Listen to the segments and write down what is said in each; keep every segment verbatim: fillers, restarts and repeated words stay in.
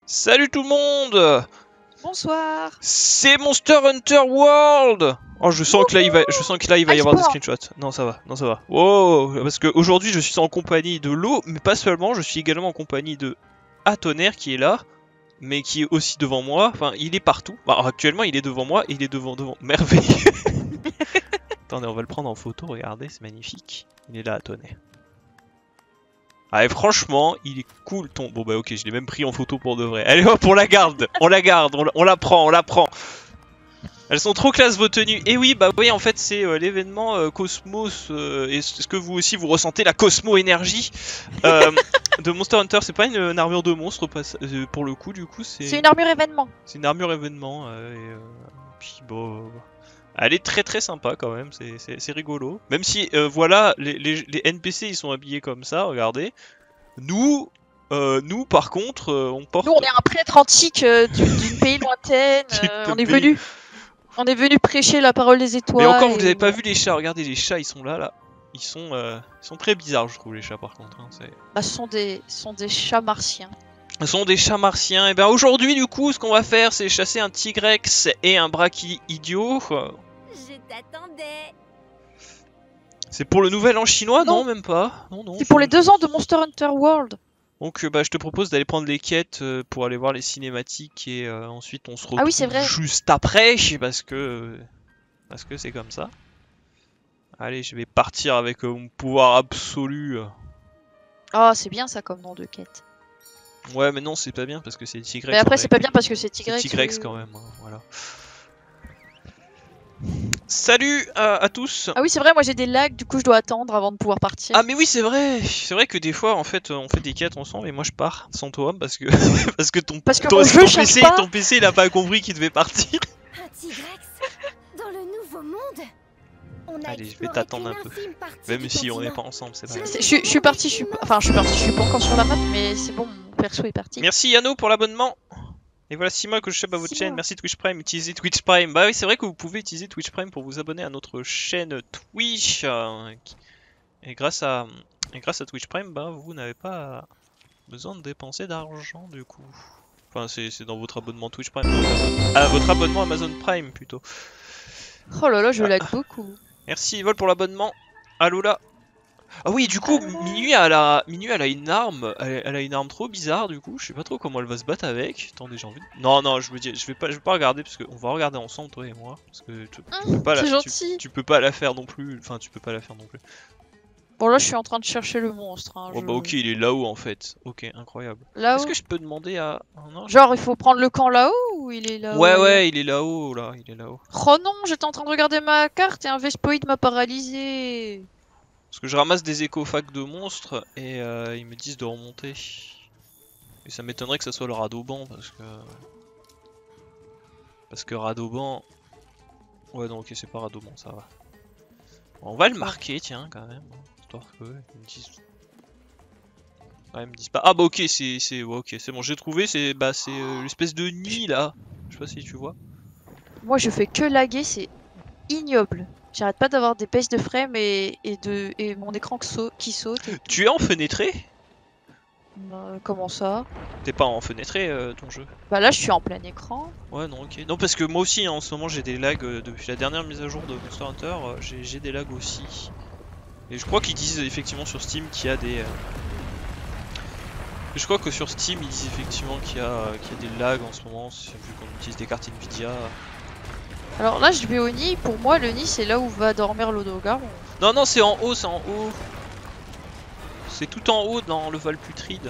Salut tout le monde. Bonsoir. C'est Monster Hunter World. Oh, je sens que là il va, je sens que là il va y avoir des screenshots. Non, ça va, non ça va. Wow, parce que aujourd'hui je suis en compagnie de l'eau, mais pas seulement. Je suis également en compagnie de Atonnerre qui est là, mais qui est aussi devant moi. Enfin, il est partout. Bah, actuellement, il est devant moi et il est devant devant. Merveilleux. Attendez, on va le prendre en photo. Regardez, c'est magnifique. Il est là, Atonnerre. Ah, et franchement, il est cool ton. Bon, bah, ok, je l'ai même pris en photo pour de vrai. Allez hop, on la garde, on la garde, on la, on la prend, on la prend. Elles sont trop classe vos tenues. Et oui, bah oui, en fait, c'est euh, l'événement euh, Cosmos. Euh, Est-ce que vous aussi vous ressentez la Cosmo énergie euh, de Monster Hunter? C'est pas une, une armure de monstre euh, pour le coup, du coup, c'est. C'est une armure événement. C'est une armure événement. Euh, et, euh, puis bon. Elle est très très sympa quand même, c'est rigolo. Même si, euh, voilà, les, les, les N P C ils sont habillés comme ça, regardez. Nous, euh, nous par contre, euh, on porte... Nous on est un prêtre antique euh, d'une pays lointaine, euh, on est venu on est venu prêcher la parole des étoiles. Mais encore, vous et... avez pas vu les chats, regardez les chats, ils sont là, là. Ils sont, euh, ils sont très bizarres, je trouve, les chats par contre. Hein, bah, ce sont des, ce sont des chats martiens. Ce sont des chats martiens. Et bien aujourd'hui, du coup, ce qu'on va faire, c'est chasser un tigrex et un braki idiot. Je t'attendais. C'est pour le nouvel an chinois? Non, non même pas. Non, non. C'est pour les deux ans de Monster Hunter World. Donc bah, je te propose d'aller prendre les quêtes euh, pour aller voir les cinématiques et euh, ensuite on se retrouve ah oui, c'est vrai. juste après parce que parce que c'est comme ça. Allez, je vais partir avec euh, mon pouvoir absolu. Ah, oh, c'est bien ça comme nom de quête. Ouais, mais non, c'est pas bien parce que c'est Tigrex. Mais après, c'est pas bien parce que c'est Tigrex. C'est Tigrex quand même, hein, voilà. Salut à, à tous. Ah oui, c'est vrai, moi j'ai des lags, du coup je dois attendre avant de pouvoir partir. Ah mais oui, c'est vrai. C'est vrai que des fois, en fait, on fait des quêtes ensemble et moi je pars sans toi parce que parce que ton parce que ton, ton, ton, jeu P C, pas. ton P C, il a pas compris qu'il devait partir. Un Tigrex dans le nouveau monde. On a Allez, je vais t'attendre un peu. Même si on n'est pas ensemble, c'est pas grave. Je, je suis parti, je suis enfin je suis parti, je suis pas encore sur la map, mais c'est bon, mon perso est parti. Merci Yano pour l'abonnement. Et voilà Sima que je sais à votre chaîne. Merci Twitch Prime, utilisez Twitch Prime. Bah oui, c'est vrai que vous pouvez utiliser Twitch Prime pour vous abonner à notre chaîne Twitch. Euh, et grâce à et grâce à Twitch Prime, bah vous n'avez pas besoin de dépenser d'argent du coup. Enfin, c'est dans votre abonnement Twitch Prime. Ah, votre abonnement Amazon Prime plutôt. Oh là là, je lag beaucoup. Merci Vol pour l'abonnement. Allô là. Ah oui, du coup, Minuit elle a, Minuit elle a une arme, elle, elle a une arme trop bizarre du coup, je sais pas trop comment elle va se battre avec. Attendez, j'ai envie de... Non, non, je veux dire, je vais pas, je vais pas regarder parce qu'on va regarder ensemble toi et moi, parce que tu, tu peux pas la, gentil. Tu, tu peux pas la faire non plus, enfin tu peux pas la faire non plus. Bon là, je suis en train de chercher le monstre. Hein, oh je... bah ok, il est là-haut en fait. Ok, incroyable. Là-haut. Est-ce que je peux demander à... Oh, non, genre, il faut prendre le camp là-haut ou il est là-haut? Ouais, ouais, il est là-haut là, il est là-haut. Oh non, j'étais en train de regarder ma carte et un Vespoid m'a paralysé. Parce que je ramasse des écofacs de monstres et euh, ils me disent de remonter. Et ça m'étonnerait que ça soit le Radoban parce que... Parce que Radoban... Ouais non ok c'est pas Radoban, ça va. Bon, on va le marquer tiens quand même. Histoire que... Ils me disent... Ouais, ils me disent pas... Ah bah ok c'est... Ouais, ok c'est bon j'ai trouvé, c'est bah, c'est euh, l'espèce de nid là. Je sais pas si tu vois. Moi je fais que laguer, c'est ignoble. J'arrête pas d'avoir des baisses de frame et, et, de, et mon écran qui saute. Et... Tu es enfenêtré? euh, Comment ça? T'es pas enfenêtré euh, ton jeu? Bah là je suis en plein écran. Ouais non ok. Non parce que moi aussi hein, en ce moment j'ai des lags euh, depuis la dernière mise à jour de Monster Hunter, euh, j'ai des lags aussi. Et je crois qu'ils disent effectivement sur Steam qu'il y a des... Euh... Je crois que sur Steam ils disent effectivement qu'il y, euh, qu'il y a des lags en ce moment, vu qu'on utilise des cartes Nvidia. Alors là je vais au nid, pour moi le nid c'est là où va dormir l'Odogar. Non non c'est en haut, c'est en haut. C'est tout en haut dans le Val Putride.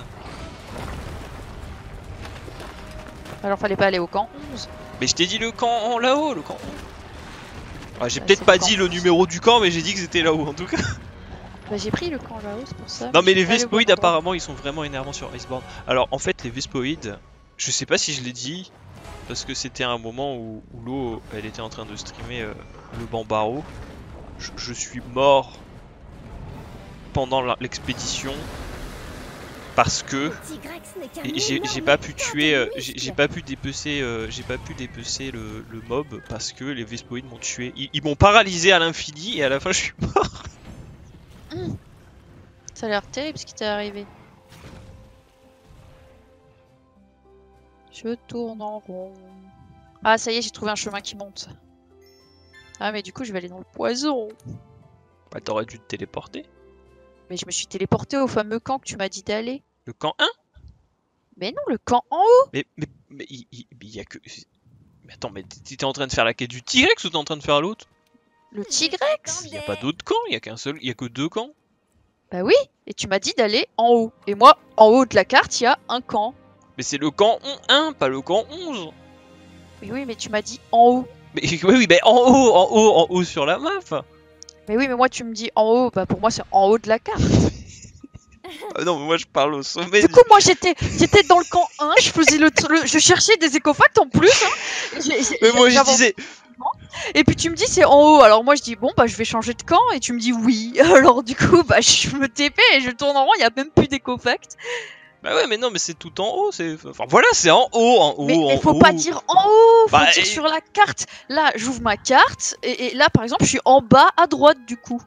Alors fallait pas aller au camp onze. Mais je t'ai dit le camp en là-haut, le camp onze. Ah, j'ai peut-être pas dit le numéro du camp mais j'ai dit que c'était là-haut en tout cas. Bah j'ai pris le camp là-haut, c'est pour ça. Non mais les Vespoids apparemment ils sont vraiment énervants sur Iceborne. Alors en fait les Vespoids, je sais pas si je l'ai dit, parce que c'était un moment où, où l'eau elle était en train de streamer euh, le Bambaro. Je, je suis mort pendant l'expédition parce que j'ai pas pu tuer, euh, j'ai pas pu dépecer, euh, j'ai pas pu dépecer le, le mob parce que les Vespoids m'ont tué. Ils, ils m'ont paralysé à l'infini et à la fin je suis mort. Mmh. Ça a l'air terrible ce qui t'est arrivé. Je tourne en rond. Ah, ça y est, j'ai trouvé un chemin qui monte. Ah, mais du coup, je vais aller dans le poison. Bah, t'aurais dû te téléporter. Mais je me suis téléporté au fameux camp que tu m'as dit d'aller. Le camp un. Mais non, le camp en haut. Mais, mais, mais il, il, il y a que... Mais attends, mais t'étais en train de faire la quête du T-Rex ou t'es en train de faire l'autre? Le Tigrex. Il y a pas d'autres camps, il y a qu'un seul, il y a que deux camps. Bah oui, et tu m'as dit d'aller en haut. Et moi, en haut de la carte, il y a un camp. Mais c'est le camp un, pas le camp onze. Oui, oui, mais tu m'as dit en haut. Mais oui, oui, mais en haut, en haut, en haut sur la map. Mais oui, mais moi, tu me dis en haut. Bah pour moi, c'est en haut de la carte. Ah non, mais moi je parle au sommet. Du coup, moi, j'étais j'étais dans le camp un, je faisais le, le- je cherchais des écofacts en plus. Hein. J'ai- j'ai- Mais moi je j'avance- disais... Et puis tu me dis c'est en haut. Alors moi, je dis bon, bah je vais changer de camp. Et tu me dis oui. Alors du coup, bah je me T P et je tourne en rond. Il y a même plus d'écofacts. Bah ouais, mais non, mais c'est tout en haut, c'est... Enfin voilà, c'est en haut, en haut, Mais en il faut haut. pas dire en haut, faut Bah, dire et- sur la carte. Là, j'ouvre ma carte et, et là, par exemple, je suis en bas à droite du coup.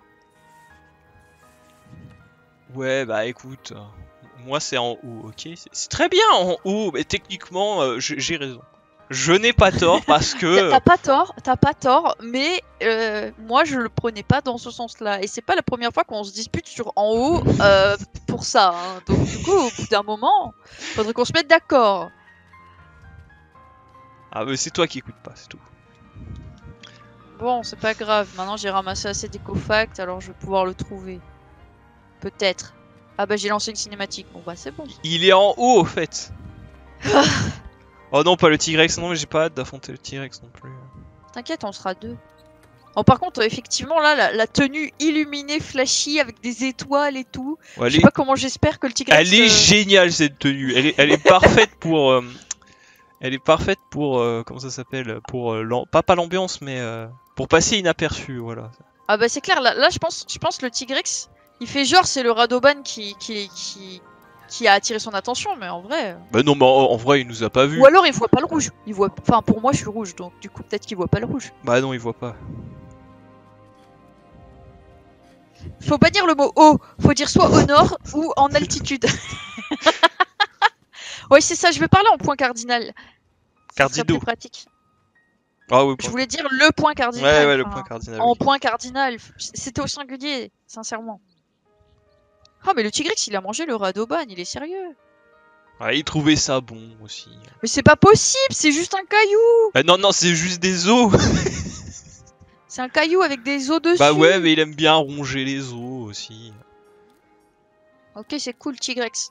Ouais, bah écoute, euh, moi c'est en haut, ok? C'est- C'est très bien en haut, mais techniquement, euh, j'ai j'ai raison. Je n'ai pas tort parce T'as que... t'as pas tort, t'as pas tort, mais euh, moi je le prenais pas dans ce sens-là. Et c'est pas la première fois qu'on se dispute sur en haut euh, pour ça. Hein. Donc du coup, au bout d'un moment, faudrait qu'on se mette d'accord. Ah mais c'est toi qui écoutes pas, c'est tout. Bon, c'est pas grave. Maintenant j'ai ramassé assez d'écofacts, alors je vais pouvoir le trouver. Peut-être. Ah bah j'ai lancé une cinématique. Bon bah c'est bon. Il est en haut au fait. Oh non, pas le T-Rex, non mais j'ai pas hâte d'affronter le T-Rex non plus. T'inquiète, on sera deux. Oh, par contre, effectivement, là, la, la tenue illuminée, flashy, avec des étoiles et tout. Ouais, Je elle sais est, pas comment j'espère que le Tigrex... elle est euh, géniale cette tenue, elle est, elle est parfaite pour... euh, elle est parfaite pour... euh, comment ça s'appelle? Pour... euh, l'am- pas pas l'ambiance, mais... euh, pour passer inaperçu, voilà. Ah bah c'est clair, là, là je pense je pense le Tigrex, il fait genre c'est le Radoban qui, qui, qui, qui a attiré son attention, mais en vrai... euh, Bah non, mais en, en vrai, il nous a pas vu. Ou alors il voit pas le rouge. Il voit... Enfin, pour moi, je suis rouge, donc du coup, peut-être qu'il voit pas le rouge. Bah non, il voit pas. Faut pas dire le mot haut, faut dire soit au nord ou en altitude. Ouais, c'est ça, je vais parler en point cardinal. Ça serait Cardinaux. plus pratique. Ah oui, Je point... voulais dire le point ouais, cardinal. ouais, le enfin, point cardinal. En oui. point cardinal. C'était au singulier, sincèrement. Ah, mais le Tigrex, il a mangé le Radoban, il est sérieux. Ouais, il trouvait ça bon aussi. Mais c'est pas possible, c'est juste un caillou. Bah non, non, c'est juste des os. C'est un caillou avec des os dessus. Bah ouais, mais il aime bien ronger les os aussi. Ok, c'est cool, Tigrex.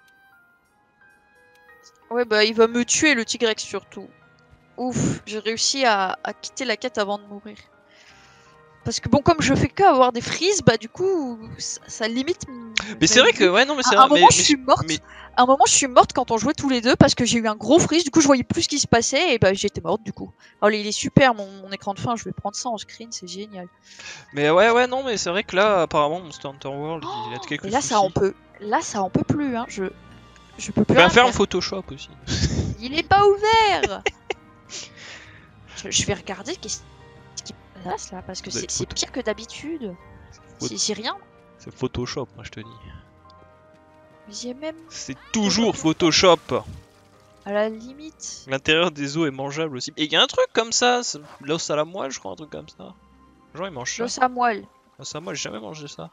Ouais, bah il va me tuer, le Tigrex, surtout. Ouf, j'ai réussi à, à quitter la quête avant de mourir. Parce que bon, comme je fais que avoir des frises, bah du coup, ça, ça limite... m- Mais c'est vrai que... Ouais, non, mais c'est À un vrai. moment, mais- je suis morte. mais- À un moment, je suis morte quand on jouait tous les deux parce que j'ai eu un gros freeze. Du coup, je voyais plus ce qui se passait et bah j'étais morte du coup. Alors, il est super mon, mon écran de fin. Je vais prendre ça en screen, c'est génial. Mais ouais, ouais, non, mais c'est vrai que là, apparemment, Monster Hunter World, il a de quelques Et là, soucis. ça en peut. Là, ça en peut plus. Hein. Je, je peux plus. Tu peux rien faire en faire. Photoshop aussi. Il est pas ouvert. je, je vais regarder qu'est-ce qui se passe là parce que Ça doit c'est être c'est photo. pire que d'habitude. Photo. C'est c'est rien. C'est Photoshop, moi je te dis. Mais j'ai même C'est toujours Photoshop. à la limite. L'intérieur des os est mangeable aussi. Et il y a un truc comme ça, c'est l'os à la moelle, je crois, un truc comme ça. Genre, ils mangent ça. L'os à moelle. L'os à moelle, j'ai jamais mangé ça.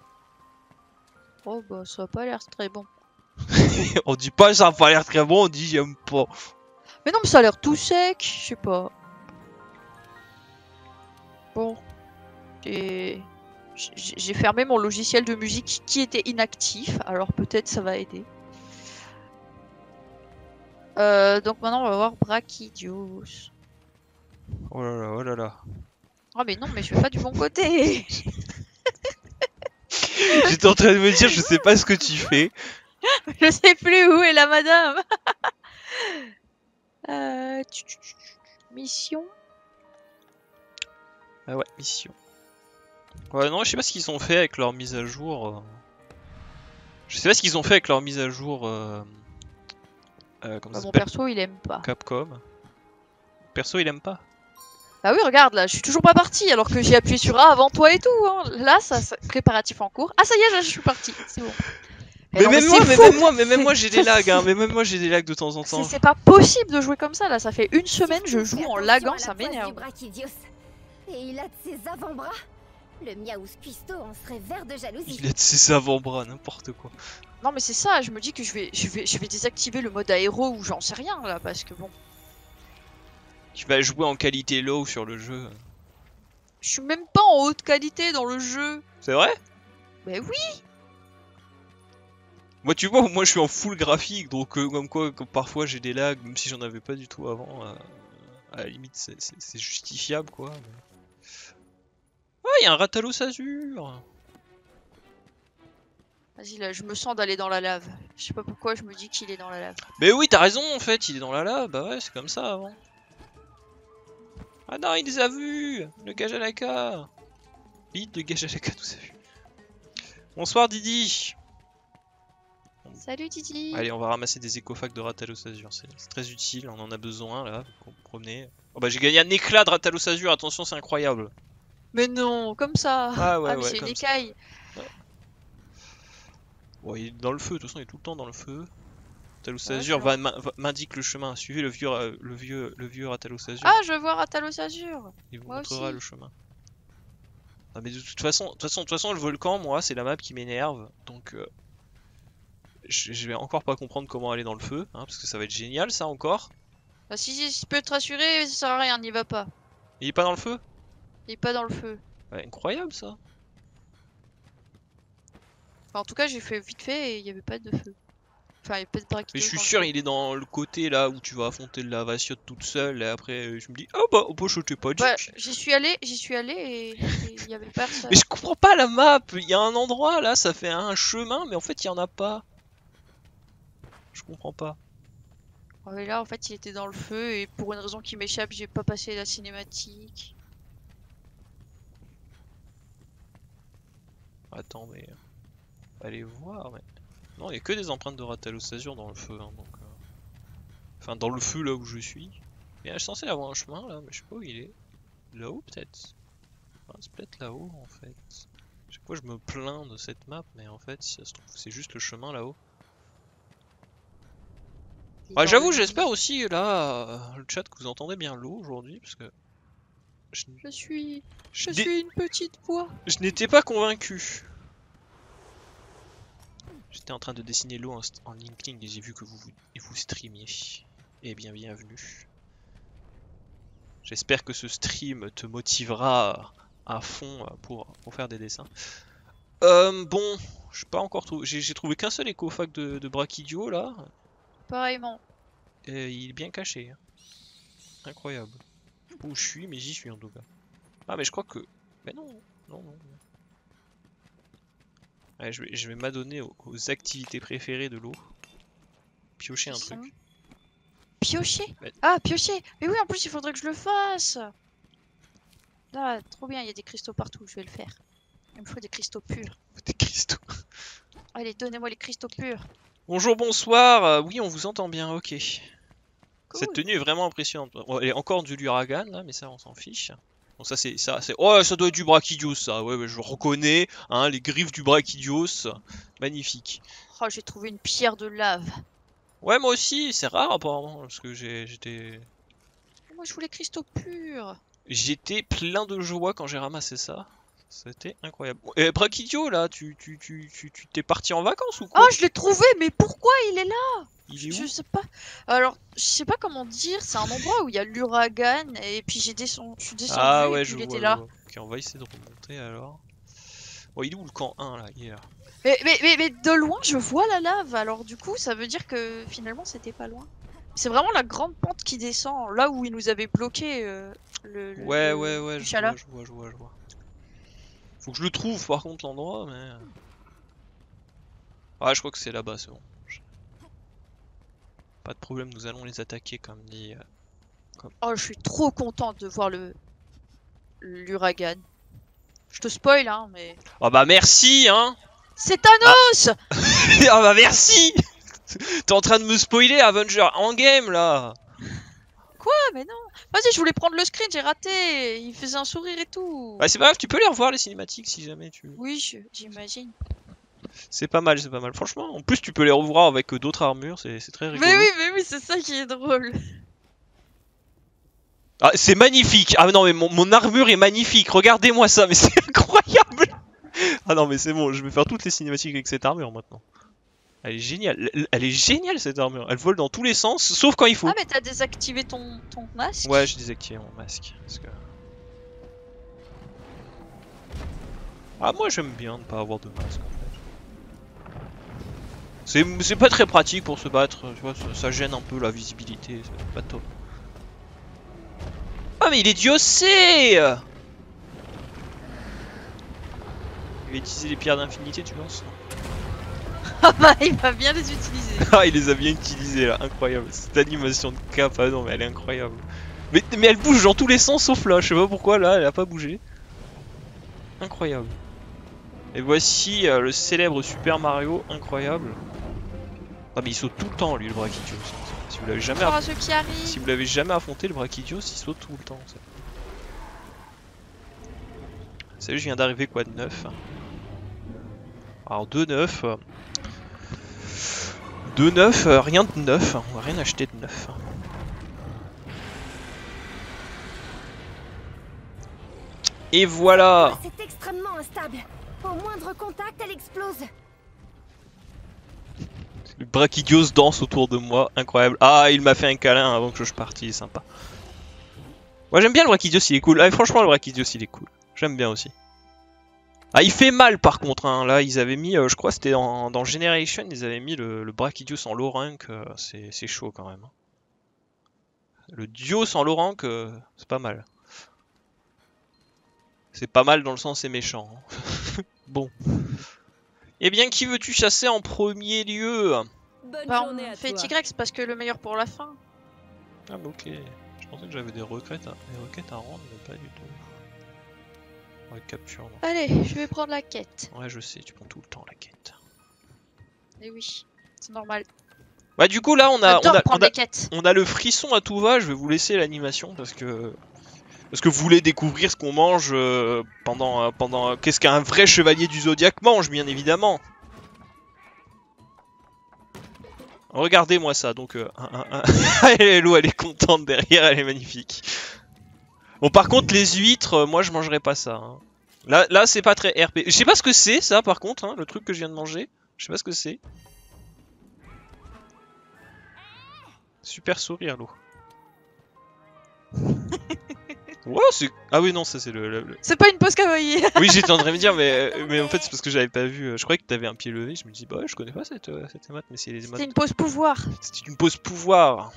Oh bah ça a pas l'air très bon. On dit pas ça a pas l'air très bon, on dit j'aime pas. Mais non, mais ça a l'air tout sec, je sais pas. Bon. J'ai j'ai- j'ai fermé mon logiciel de musique qui était inactif, alors peut-être ça va aider. Euh, donc maintenant on va voir Brachydios. Oh là là, oh là là. Ah mais non, mais je vais pas du bon côté. J'étais en train de me dire, je sais pas ce que tu fais. Je sais plus où est la madame. euh, tch, tch, tch, tch. Mission. Ah ouais, mission. Ouais, non, je sais pas ce qu'ils ont fait avec leur mise à jour. euh. Je sais pas ce qu'ils ont fait avec leur mise à jour. Euh... Euh, comment Bah, ça mon s'appelle perso il aime pas. Capcom. Perso, il aime pas. Bah oui, regarde là, je suis toujours pas partie alors que j'ai appuyé sur A avant toi et tout. Hein. Là, ça, ça- préparatif en cours. Ah ça y est, là, je suis partie. C'est bon. Mais non, même mais moi, c'est mais fou. même moi, mais même moi j'ai des lags, hein. Mais même moi j'ai des lags de temps en C'est temps. c'est pas possible de jouer comme ça là, ça fait une semaine je Surtout, joue fais en attention laguant, à la ça poisse m'énerve. du Brachydios. Et il a de ses avant-bras. Le Miaous Cuisto en serait vert de jalousie. Il a de ses avant-bras, n'importe quoi. Non mais c'est ça, je me dis que je vais, je vais, je vais désactiver le mode aéro ou j'en sais rien là parce que bon, Tu vas jouer en qualité low sur le jeu. je suis même pas en haute qualité dans le jeu. C'est vrai? Mais oui. Moi tu vois, moi je suis en full graphique, donc euh, comme quoi comme parfois j'ai des lags, même si j'en avais pas du tout avant. Euh, à la limite c'est- c'est c'est justifiable quoi. mais- Ah, il y a un Ratalos Azur. Vas-y là, je me sens d'aller dans la lave. Je sais pas pourquoi je me dis qu'il est dans la lave. Mais oui, t'as raison en fait, il est dans la lave, bah ouais, c'est comme ça avant. Ah non, il les a vus. Le Gajalaka. Vite, le Gajalaka nous a vus. Bonsoir Didi. Salut Didi. Allez, on va ramasser des écofacs de Ratalos Azur, c'est c'est très utile, on en a besoin là, pour vous promener. Oh bah j'ai gagné un éclat de Ratalos Azur, attention c'est incroyable. Mais non, comme ça. Ah ouais, mais ouais, c'est une comme ça. écaille. Bon, il est dans le feu, de toute façon il est tout le temps dans le feu. Ratalos Ouais, Azur je va m'in- va- m'indique le chemin, suivez le vieux, euh, le vieux, le vieux Ratalos Azur, Ah, je veux voir Atalos Azur. il vous moi montrera aussi. le chemin. Ah mais de toute façon, de toute façon, de toute façon le volcan, moi c'est la map qui m'énerve, donc euh, je, je vais encore pas comprendre comment aller dans le feu, hein, parce que ça va être génial ça encore. Bah si, si je peux te rassurer, ça sert à rien, n'y va pas. Il est pas dans le feu? Il est pas dans le feu. Ouais, incroyable ça. Enfin, en tout cas, j'ai fait vite fait et il y avait pas de feu. Enfin, il y avait pas de braquage. Mais je suis sûr il est dans le côté là où tu vas affronter la Lavaciote toute seule et après euh, je me dis ah bah, oh bah je t'ai pas dit. Ouais, j'y suis allé, j'y suis allé et et il y avait personne. Mais je comprends pas la map, il y a un endroit là, ça fait un chemin mais en fait il y en a pas. Je comprends pas. Ouais, là, en fait, il était dans le feu et pour une raison qui m'échappe, j'ai pas passé la cinématique. Attends mais... Allez voir mais... Non il y a que des empreintes de Ratalos Azur dans le feu hein, donc... euh, Enfin dans le feu là où je suis. Mais je suis censé avoir un chemin là mais je sais pas où il est. Là-haut peut-être. Ah, c'est peut-être là-haut en fait. Chaque fois je me plains de cette map mais en fait si ça se trouve c'est juste le chemin là-haut. Il est Ah, dans j'avoue, le j'espère lit. aussi là, euh, le chat, que vous entendez bien l'eau aujourd'hui, parce que je, Je suis. Je je n'ai- suis une petite voix. je n'étais pas convaincu. J'étais en train de dessiner l'eau en, st- en Inkling et j'ai vu que vous, vous, et vous streamiez. Eh bien, bienvenue. J'espère que ce stream te motivera à fond pour, pour faire des dessins. Euh, bon, je sais pas encore trouvé. J'ai j'ai trouvé qu'un seul écofac de, de Brachydio là. Pareillement. Et il est bien caché. hein. Incroyable. Je sais pas où je suis, mais j'y suis en tout cas. Ah, mais je crois que. Mais non, non, non. non. Ouais, je vais, je vais m'adonner aux, aux activités préférées de l'eau. Piocher un Qui sont truc. Piocher. Ouais. Ah, piocher. Mais oui, en plus, il faudrait que je le fasse. Ah, trop bien, il y a des cristaux partout, je vais le faire. Il me faut des cristaux purs. Des cristaux. Allez, donnez-moi les cristaux purs. Bonjour, bonsoir. euh, oui, on vous entend bien, ok. Cool. Cette tenue est vraiment impressionnante. Bon, elle est encore du Luragan là, mais ça on s'en fiche. Bon ça c'est ça c'est oh ça doit être du Brachydios ça. Ouais, ouais je reconnais hein les griffes du Brachydios. Magnifique. Oh, j'ai trouvé une pierre de lave. Ouais moi aussi, c'est rare apparemment parce que j'ai j'étais Moi, je voulais cristaux purs. j'étais plein de joie quand j'ai ramassé ça. C'était incroyable. Et Brachydio là, tu tu tu tu tu t'es parti en vacances ou quoi? Oh, je l'ai trouvé, mais pourquoi il est là? Il est Je où? sais pas. Alors, je sais pas comment dire. C'est un endroit où il y a l'Uragan et puis j'ai descendu. Je suis descendu Ah et ouais, puis je il vois, était je là. vois. Ok, on va essayer de remonter alors. Bon, il est où le camp un là? Il est là. Mais, mais, mais, mais de loin, je vois la lave. Alors du coup, ça veut dire que finalement, c'était pas loin. C'est vraiment la grande pente qui descend là où il nous avait bloqué euh, le, le. Ouais, le- ouais, ouais, le je chala. vois, je vois, je vois, je vois. Faut que je le trouve par contre l'endroit, mais... Ah, je crois que c'est là-bas, c'est bon. Je- Pas de problème, nous allons les attaquer comme dit... euh, Oh, je suis trop contente de voir le l'Uragan. Je te spoil, hein, mais. Ah bah merci, hein. C'est Thanos! Ah bah merci. T'es en train de me spoiler Avenger en game là. Ah, mais non! Vas-y, je voulais prendre le screen, j'ai raté! Il faisait un sourire et tout! Bah c'est pas grave, tu peux les revoir les cinématiques si jamais tu... Oui, je- j'imagine. C'est pas mal, c'est pas mal. Franchement, en plus tu peux les revoir avec d'autres armures, c'est très rigolo. Mais oui, mais oui, c'est ça qui est drôle. Ah, c'est magnifique. Ah non mais mon, mon armure est magnifique. Regardez-moi ça, mais c'est incroyable. Ah non mais c'est bon, je vais faire toutes les cinématiques avec cette armure maintenant. Elle est géniale. Elle, elle est géniale cette armure. Elle vole dans tous les sens, sauf quand il faut. Ah mais t'as désactivé ton, ton masque? Ouais, j'ai désactivé mon masque. Parce que... Ah moi j'aime bien ne pas avoir de masque en fait. C'est pas très pratique pour se battre, tu vois, ça, ça gêne un peu la visibilité, c'est pas top. Ah mais il est diossé! Il va utiliser les pierres d'infinité, tu penses? Ah bah il va bien les utiliser. Ah il les a bien utilisées là, incroyable. Cette animation de cap, ah non mais elle est incroyable. Mais, mais elle bouge dans tous les sens sauf là, je sais pas pourquoi là elle a pas bougé. Incroyable. Et voici euh, le célèbre Super Mario, incroyable. Ah mais il saute tout le temps lui le Brachydios. Si vous l'avez jamais, Oh, ceux qui arrivent. si vous l'avez jamais affronté le Brachydios, il saute tout le temps. Ça. Salut, je viens d'arriver quoi de neuf. Alors de neuf. Euh... De neuf, euh, rien de neuf, on va rien acheter de neuf. Et voilà. C'est extrêmement instable. Au moindre contact, elle explose. Le Brachydios danse autour de moi, incroyable. Ah, il m'a fait un câlin avant que je parte, il est sympa. Moi j'aime bien le Brachydios, il est cool. Ah, franchement le Brachydios il est cool. J'aime bien aussi. Ah, il fait mal par contre, hein. Là ils avaient mis, euh, je crois c'était dans, dans Generation, ils avaient mis le, le Brachydios en low rank, euh, c'est chaud quand même. Le Dios en low rank, euh, c'est pas mal. C'est pas mal dans le sens c'est méchant. Hein. Bon. Eh bien, qui veux-tu chasser en premier lieu? Bonne Bah journée on à fait toi. Tigrex parce que le meilleur pour la fin. Ah bah ok. Je pensais que j'avais des requêtes à, des requêtes à rendre, mais pas du tout. Ouais, capture, non. Allez, je vais prendre la quête. Ouais, je sais, tu prends tout le temps la quête. Et oui, c'est normal. Bah du coup là on a, on J'adore a, on prendre a, les quêtes. on a le frisson à tout va, je vais vous laisser l'animation parce que... Parce que vous voulez découvrir ce qu'on mange euh, pendant... Euh, pendant euh, qu'est-ce qu'un vrai chevalier du Zodiac mange, bien évidemment. Regardez-moi ça, donc... Euh, un, un, un... Hello, elle est contente derrière, elle est magnifique. Bon par contre les huîtres, euh, moi je mangerai pas ça. Hein. Là, là c'est pas très R P. Je sais pas ce que c'est ça par contre, hein, le truc que je viens de manger. Je sais pas ce que c'est. Super sourire l'eau. Ouais, c'est... Ah oui non ça c'est le... le, le... C'est pas une pause kawaii. Oui j'étais en train de me dire mais, mais en fait c'est parce que j'avais pas vu. Je croyais que t'avais un pied levé, je me dis bah ouais je connais pas cette, cette émote mais c'est les émotes. C'est une pause pouvoir. C'est une pause pouvoir.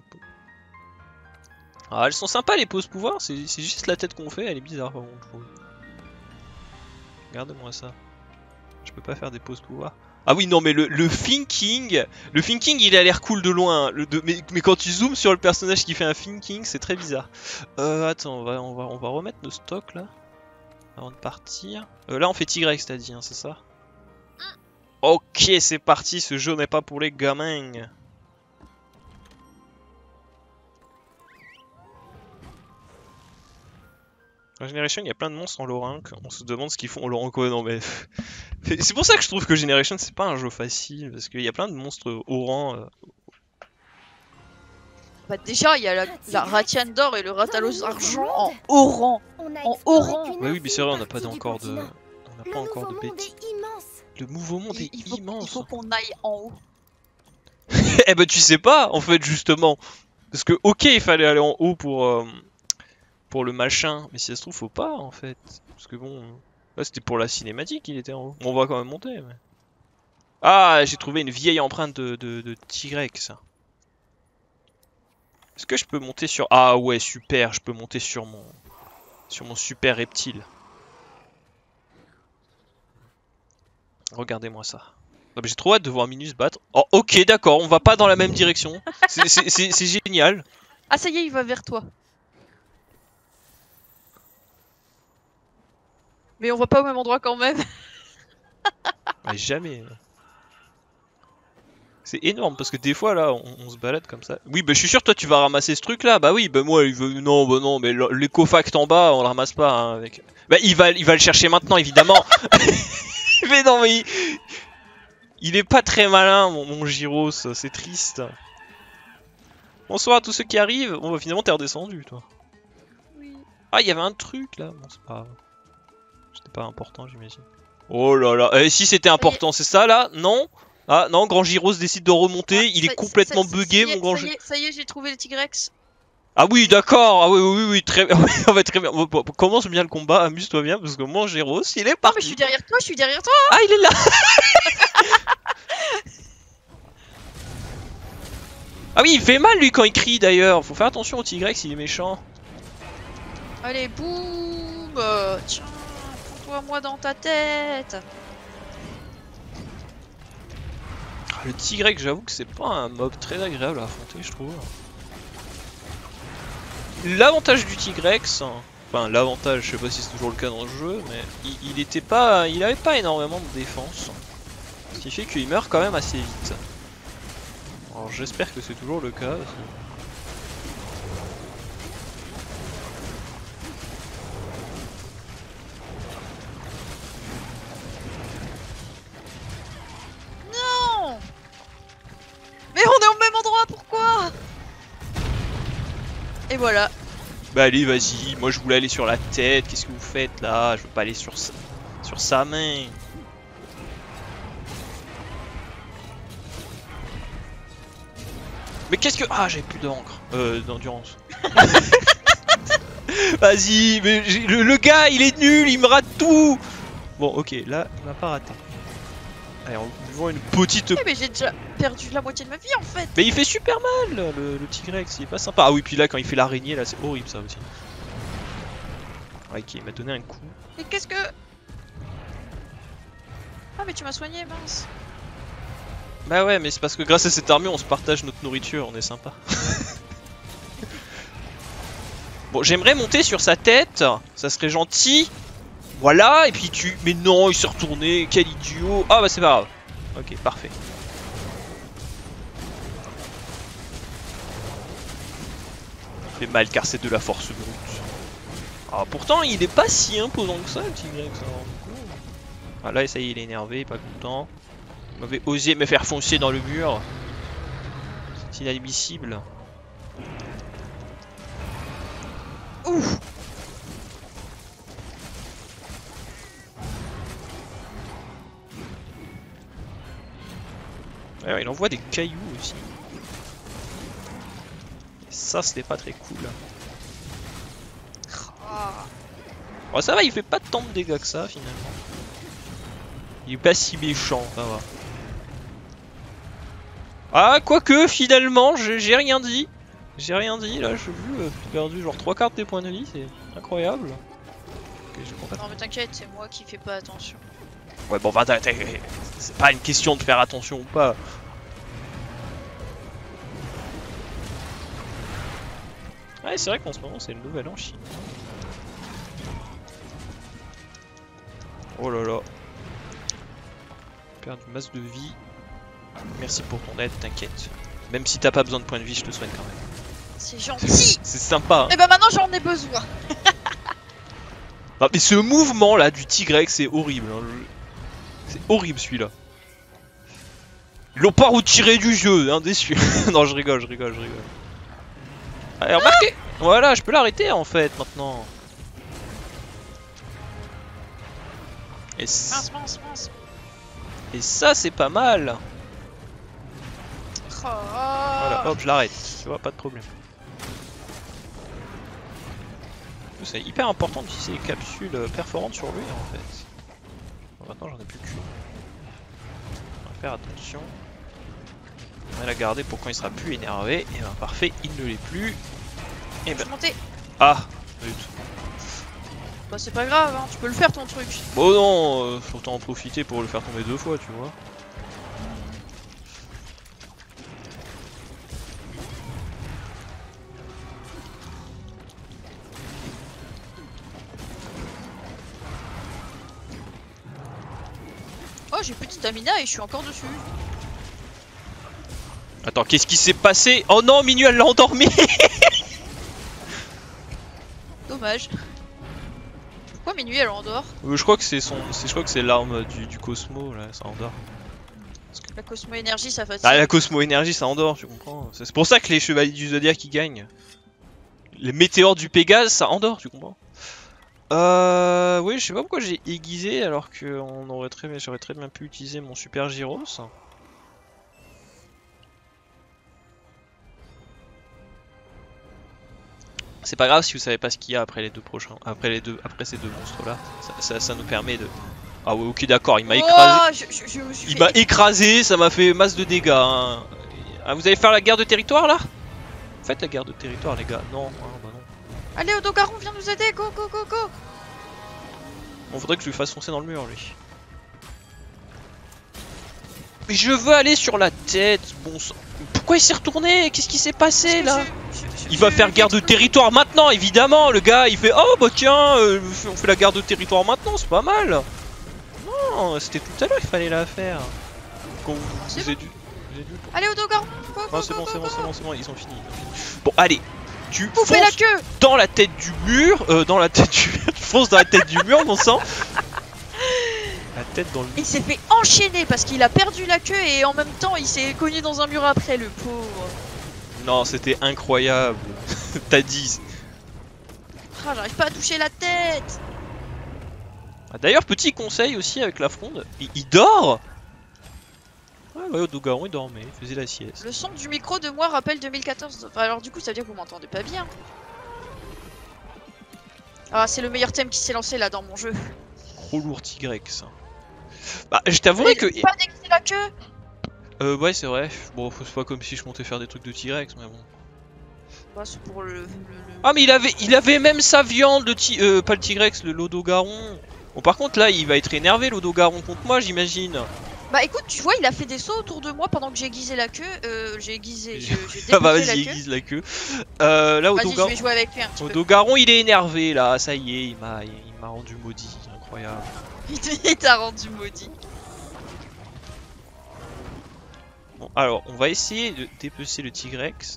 Ah elles sont sympas les pauses pouvoir, c'est juste la tête qu'on fait, elle est bizarre par contre je trouve. Regarde-moi ça. Je peux pas faire des pauses pouvoir. Ah oui non mais le, le thinking, le thinking il a l'air cool de loin, le, de, mais, mais quand tu zoomes sur le personnage qui fait un thinking c'est très bizarre. Euh attends on va, on va, on va remettre nos stocks là, avant de partir. Euh, là on fait Tigrex t'as dit hein, c'est ça? Ok c'est parti, ce jeu n'est pas pour les gamins. Dans Generation, il y a plein de monstres en low rank. On se demande ce qu'ils font en low rank. Ouais, non, mais. C'est pour ça que je trouve que Generation, c'est pas un jeu facile. Parce qu'il y a plein de monstres haut rang. Euh... Bah déjà, il y a la, la Ratian d'or et le Ratalos argent en haut rang. En haut rang. Bah oui, mais c'est vrai, on n'a pas encore de. On n'a pas encore de bêtises. Le nouveau monde Il, est il faut, immense. il faut qu'on aille en haut. Eh ben, tu sais pas, en fait, justement. Parce que, ok, il fallait aller en haut pour. Euh... Pour le machin, mais si ça se trouve faut pas en fait, parce que bon, là c'était pour la cinématique il était en haut, on va quand même monter mais... Ah j'ai trouvé une vieille empreinte de, de, de Tigrex. Est-ce que je peux monter sur... Ah ouais super, je peux monter sur mon... Sur mon super reptile. Regardez-moi ça. J'ai trop hâte de voir Minus battre. Oh ok d'accord, on va pas dans la même direction, c'est génial. Ah ça y est il va vers toi. Mais on va pas au même endroit quand même. Mais jamais. C'est énorme parce que des fois là on, on se balade comme ça. Oui bah je suis sûr toi tu vas ramasser ce truc là. Bah oui bah moi il veut... Non bah non mais l'écofact en bas on le ramasse pas hein, avec... Bah il va, il va le chercher maintenant évidemment. Mais non mais il... Il est pas très malin, mon, mon Gyros, c'est triste. Bonsoir à tous ceux qui arrivent. Bon, bah, finalement, t'es redescendu, toi. Oui. Ah, il y avait un truc là. Bon, c'est pas grave. C'était pas important, j'imagine. Oh là là. Eh, si c'était important, c'est ça là? Non? Ah non, Grand Gyros décide de remonter. Ah, il ça- est complètement ça- ça- buggé, ça y est, mon Grand ça y Gyros. est, ça y est, j'ai trouvé le Tigrex. Ah oui, d'accord. Ah oui, oui, oui, oui, très bien. On va très bien. Bon, bon, commence bien le combat. Amuse-toi bien parce que mon Gyros, il est Non, parti. mais je suis derrière toi, je suis derrière toi. Ah, il est là. Ah oui, il fait mal lui quand il crie d'ailleurs. Faut faire attention au Tigrex, il est méchant. Allez, boum. euh, Tiens, prends-toi moi dans ta tête. Ah, le Tigrex, j'avoue que c'est pas un mob très agréable à affronter, je trouve. L'avantage du Tigrex, enfin l'avantage, je sais pas si c'est toujours le cas dans le jeu, mais il, il était pas, il avait pas énormément de défense, ce qui fait qu'il meurt quand même assez vite. Alors j'espère que c'est toujours le cas. Non. Mais on est au même endroit, pourquoi? Et voilà. Bah allez, vas-y, moi je voulais aller sur la tête, qu'est-ce que vous faites là? Je veux pas aller sur sa, sur sa main. Mais qu'est-ce que... Ah, j'ai plus d'encre. Euh, d'endurance. Vas-y, mais le, le gars, il est nul, il me rate tout. Bon, ok, là, il m'a pas raté. Allez, on voit une petite... Eh, mais j'ai déjà perdu la moitié de ma vie en fait. Mais il fait super mal, le, le Tigrex, il est pas sympa. Ah oui, puis là, quand il fait l'araignée, là, c'est horrible, ça aussi. Ok, il m'a donné un coup. Et qu'est-ce que... Ah, mais tu m'as soigné, mince. Bah ouais, mais c'est parce que grâce à cette armure, on se partage notre nourriture, on est sympa. Bon, j'aimerais monter sur sa tête, ça serait gentil. Voilà, et puis tu... Mais non, il s'est retourné, quel idiot. Ah bah c'est pas grave. Ok, parfait. Il fait mal car c'est de la force brute. Ah, pourtant, il est pas si imposant que ça, le Tigrex. Alors, du coup... Ah là, ça y est, il est énervé, pas content. Il m'avait osé me faire foncer dans le mur. C'est inadmissible. Ouf. Alors, il envoie des cailloux aussi. Et ça, c'était pas très cool. Ah. Bon, ça va, il fait pas tant de dégâts que ça finalement. Il est pas si méchant, ça va. Ah, quoique, finalement, j'ai rien dit. J'ai rien dit, là, j'ai vu, euh, j'ai perdu genre trois quarts des points de vie, c'est incroyable. Okay, non mais t'inquiète, c'est moi qui fais pas attention. Ouais, bon, bah, c'est pas une question de faire attention ou pas. Ouais, c'est vrai qu'en ce moment, c'est le nouvel an chinois. Oh là là. Perdu masse de vie. Merci pour ton aide, t'inquiète. Même si t'as pas besoin de points de vie, je te soigne quand même. C'est gentil. C'est sympa. Hein. Et bah maintenant j'en ai besoin. Ah, mais ce mouvement là du Tigrex, c'est horrible. Hein. C'est horrible celui-là. Ils l'ont pas retiré du jeu, hein, déçu. Non, je rigole, je rigole, je rigole. Allez, remarquez. Voilà, je peux l'arrêter en fait maintenant. Et, Mince, mince, mince. Et ça, c'est pas mal. Oh. Voilà, hop, je l'arrête. Tu vois, pas de problème. C'est hyper important d'utiliser les capsules perforantes sur lui en fait. Bon, maintenant, j'en ai plus qu'une. On va faire attention. On va la garder pour quand il sera plus énervé. Et ben parfait, il ne l'est plus. Et ben. Monter. Ah, zut. Bah c'est pas grave, hein, tu peux le faire ton truc. Bon non, euh, faut en profiter pour le faire tomber deux fois, tu vois. Oh, j'ai plus de stamina et je suis encore dessus. Attends, qu'est-ce qui s'est passé? Oh non, Minu, elle l'a endormi. Dommage. Pourquoi minuit elle endort? euh, Je crois que c'est son, je crois que c'est l'arme du, du Cosmo là, ça endort. Parce que la Cosmo-énergie, ça fatigue. Ah, la Cosmo-énergie, ça endort, tu comprends. C'est pour ça que les chevaliers du Zodiac qui gagnent. Les météores du Pégase, ça endort, tu comprends. Euh... Oui, je sais pas pourquoi j'ai aiguisé alors que on aurait très... j'aurais très bien pu utiliser mon Super Gyros. C'est pas grave si vous savez pas ce qu'il y a après les deux prochains, après les deux, après ces deux monstres là. Ça, ça, ça nous permet de. Ah ouais, ok, d'accord, il m'a écrasé. Oh, je, je, je me suis il fait... m'a écrasé, ça m'a fait masse de dégâts. Hein. Ah, vous allez faire la guerre de territoire là? Faites la guerre de territoire, les gars. Non, ah, bah non. Allez, Odogaron, viens nous aider, go, go, go, go. On faudrait que je lui fasse foncer dans le mur, lui. Mais je veux aller sur la tête, bon sang. Pourquoi il s'est retourné? Qu'est-ce qui s'est passé là? je, je, je, Il va faire guerre de territoire maintenant, évidemment. Le gars, il fait oh bah tiens, euh, on fait la guerre de territoire maintenant, c'est pas mal. Non, c'était tout à l'heure qu'il fallait la faire. Quand vous, vous avez dû. Allez, Odogaron, go, go, Non, c'est bon, go, c'est go, bon, go. c'est bon, c'est bon, ils ont fini. Ils ont fini. Bon, allez, tu Coupez fonces la queue dans la tête du mur, euh, dans la tête du mur, tu fonces dans la tête du mur, mon sang. La tête dans le mur. Il s'est fait enchaîner parce qu'il a perdu la queue et en même temps il s'est cogné dans un mur après, le pauvre. Non, c'était incroyable. T'as dit. Ah, j'arrive pas à toucher la tête. Ah, d'ailleurs, petit conseil aussi avec la fronde, il, il dort. Ouais, ouais, Odogaron il dormait, il faisait la sieste. Le son du micro de moi rappelle deux mille quatorze. Enfin, alors du coup ça veut dire que vous m'entendez pas bien. Ah, c'est le meilleur thème qui s'est lancé là dans mon jeu. Gros lourd Tigrex. Bah, je t'avouerai que. Pas déguiser la queue. Euh, ouais, c'est vrai. Bon, c'est pas comme si je comptais faire des trucs de T-Rex, mais bon. Bah, c'est pour le, le, le... Ah, mais il avait, il avait même sa viande, le ti... euh, pas le Tigrex, le Lodogaron. Bon, par contre, là, il va être énervé, Lodogaron, contre moi, j'imagine. Bah, écoute, tu vois, il a fait des sauts autour de moi pendant que j'ai aiguisé la queu. Euh, j'ai aiguisé, j'ai Ah, bah, dégoûté la vas-y, queue. aiguise la queue. Euh, là, Vas-y, je Odogaron. vais jouer avec lui un petit peu. Odogaron, il est énervé, là, ça y est, il m'a il m'a rendu maudit, incroyable. Il t'a rendu maudit. Bon, alors, on va essayer de dépecer le Tigrex.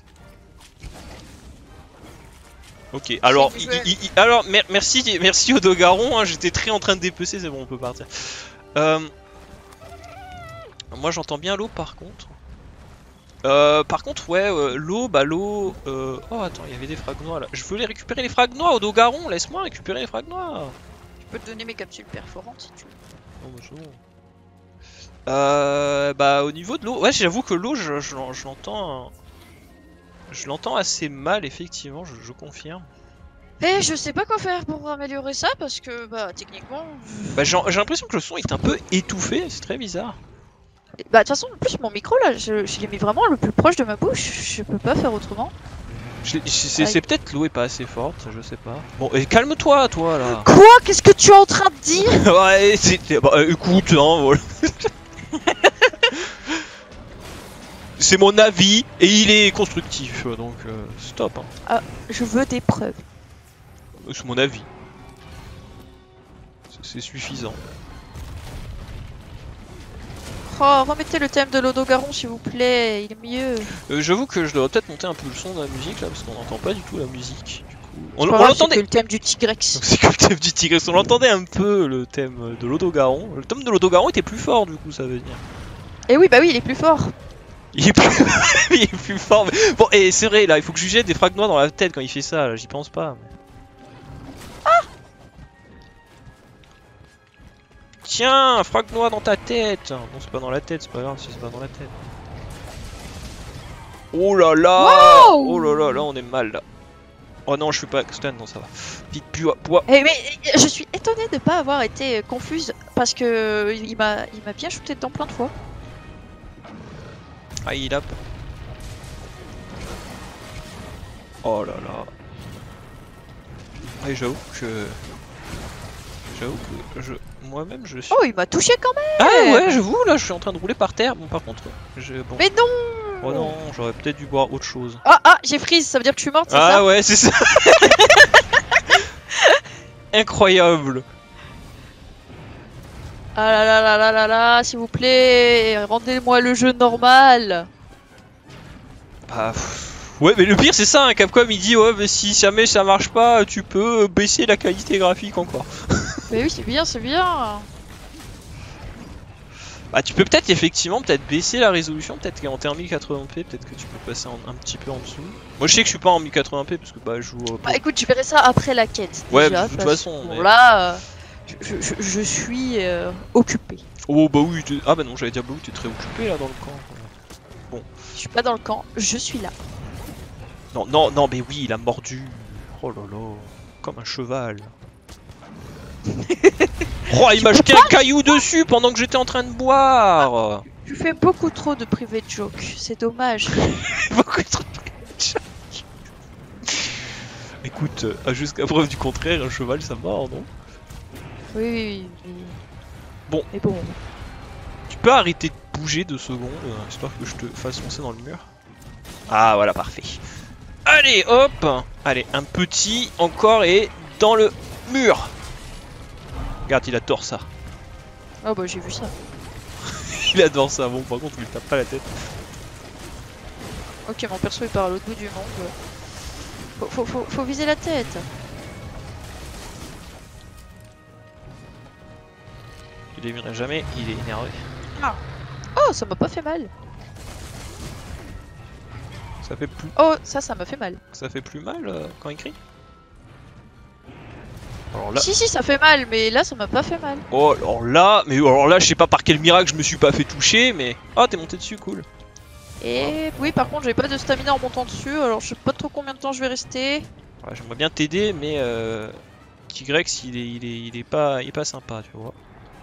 Ok, alors, il, il, il, alors mer merci, merci Odogaron, hein, j'étais très en train de dépecer, c'est bon, on peut partir. Euh, moi, j'entends bien l'eau, par contre. Euh, par contre, ouais, euh, l'eau, bah l'eau... Euh... Oh, attends, il y avait des fragnois, là. Je voulais récupérer les fragnois, Odogaron, laisse-moi récupérer les fragnois. Je peux te donner mes capsules perforantes, si tu veux. Oh, bah, c'est bon. Euh, bah au niveau de l'eau, ouais j'avoue que l'eau je, je, je l'entends je l'entends assez mal effectivement, je, je confirme. Et je sais pas quoi faire pour améliorer ça parce que bah techniquement... Bah j'ai l'impression que le son est un peu étouffé, c'est très bizarre. Bah de toute façon en plus mon micro là je, je l'ai mis vraiment le plus proche de ma bouche, je peux pas faire autrement. C'est peut-être l'eau est pas assez forte, je sais pas. Bon et calme-toi toi là. Quoi? Qu'est-ce que tu es en train de dire? Ouais c'est... Bah écoute hein voilà. C'est mon avis et il est constructif, donc euh, stop. Hein. Ah, je veux des preuves. C'est mon avis. C'est suffisant. Oh, remettez le thème de l'Odogaron s'il vous plaît, il est mieux. Euh, J'avoue que je devrais peut-être monter un peu le son de la musique là, parce qu'on n'entend pas du tout la musique. Du coup, on, on l'entendait. C'est le thème du Tigrex. C'est que le thème du Tigrex. On l'entendait un peu le thème de l'Odogaron. Le thème de l'Odogaron était plus fort du coup, ça veut dire. Et oui, bah oui, il est plus fort. Il est plus, il est plus fort. Mais... Bon, et c'est vrai là, il faut que je lui jette des fragnois dans la tête quand il fait ça. J'y pense pas. Mais... Ah Tiens, un fragnois dans ta tête. Non, c'est pas dans la tête, c'est pas grave si c'est pas dans la tête. Oh là là. Wow. Oh là là, là on est mal là. Oh non, je suis pas stun, non ça va. Vite, bois, bois. Eh mais je suis étonnée de pas avoir été confuse parce que il m'a il m'a bien shooté dedans plein de fois. Ah, il a. Oh là là. Ah, j'avoue que. J'avoue que je. Moi-même je suis. Oh, il m'a touché quand même. Ah ouais, j'avoue, là je suis en train de rouler par terre. Bon, par contre. Je... Bon. Mais non. Oh non, j'aurais peut-être dû boire autre chose. Ah ah, j'ai freeze, ça veut dire que je suis morte, c'est ça? Ah ouais, c'est ça. Incroyable. Ah là là là là là là, s'il vous plaît, rendez-moi le jeu normal. Bah, ouais, mais le pire c'est ça, hein, Capcom il dit ouais, mais si jamais ça marche pas, tu peux baisser la qualité graphique encore. Mais oui, c'est bien, c'est bien. Bah tu peux peut-être effectivement peut-être baisser la résolution, peut-être qu'en t'es en mille quatre-vingts p, peut-être que tu peux passer en, un petit peu en dessous. Moi je sais que je suis pas en mille quatre-vingts p parce que bah je joue... Euh, bah écoute, je verrai ça après la quête. Ouais, déjà, de toute façon. Bon Mais... là, euh, je, je, je suis euh, occupé. Oh bah oui, t'es... ah bah non, j'allais dire bah oui, t'es très occupé là dans le camp. Bon. Je suis pas dans le camp, je suis là. Non, non, non, mais oui, il a mordu. Oh là là, comme un cheval. Oh, il m'a jeté un caillou dessus pendant que j'étais en train de boire. Tu fais beaucoup trop de private joke, c'est dommage. Beaucoup trop de private joke. Écoute, euh, jusqu'à preuve du contraire, un cheval ça mord, non? Oui, oui, oui. Bon. Mais bon. Tu peux arrêter de bouger deux secondes, euh, histoire que je te fasse foncer dans le mur. Ah voilà, parfait. Allez, hop. Allez, un petit encore et dans le mur. Regarde, il adore ça. Oh bah j'ai vu ça. Il adore ça. Bon, par contre, il tape pas la tête. Ok, mon perso il part à l'autre bout du monde. Faut, faut, faut, faut viser la tête. Il évirait jamais, il est énervé. Ah. Oh, ça m'a pas fait mal. Ça fait plus, Oh, ça, ça m'a fait mal. ça fait plus mal euh, quand il crie. Alors là, Si, si, ça fait mal, mais là, ça m'a pas fait mal. oh, alors là, mais alors là, je sais pas par quel miracle je me suis pas fait toucher, mais ah, t'es monté dessus, cool. Et oui, par contre, j'ai pas de stamina en montant dessus, alors je sais pas trop combien de temps je vais rester. Ouais, j'aimerais bien t'aider, mais euh, Tigrex, il est, il est, il est pas, il est pas sympa, tu vois.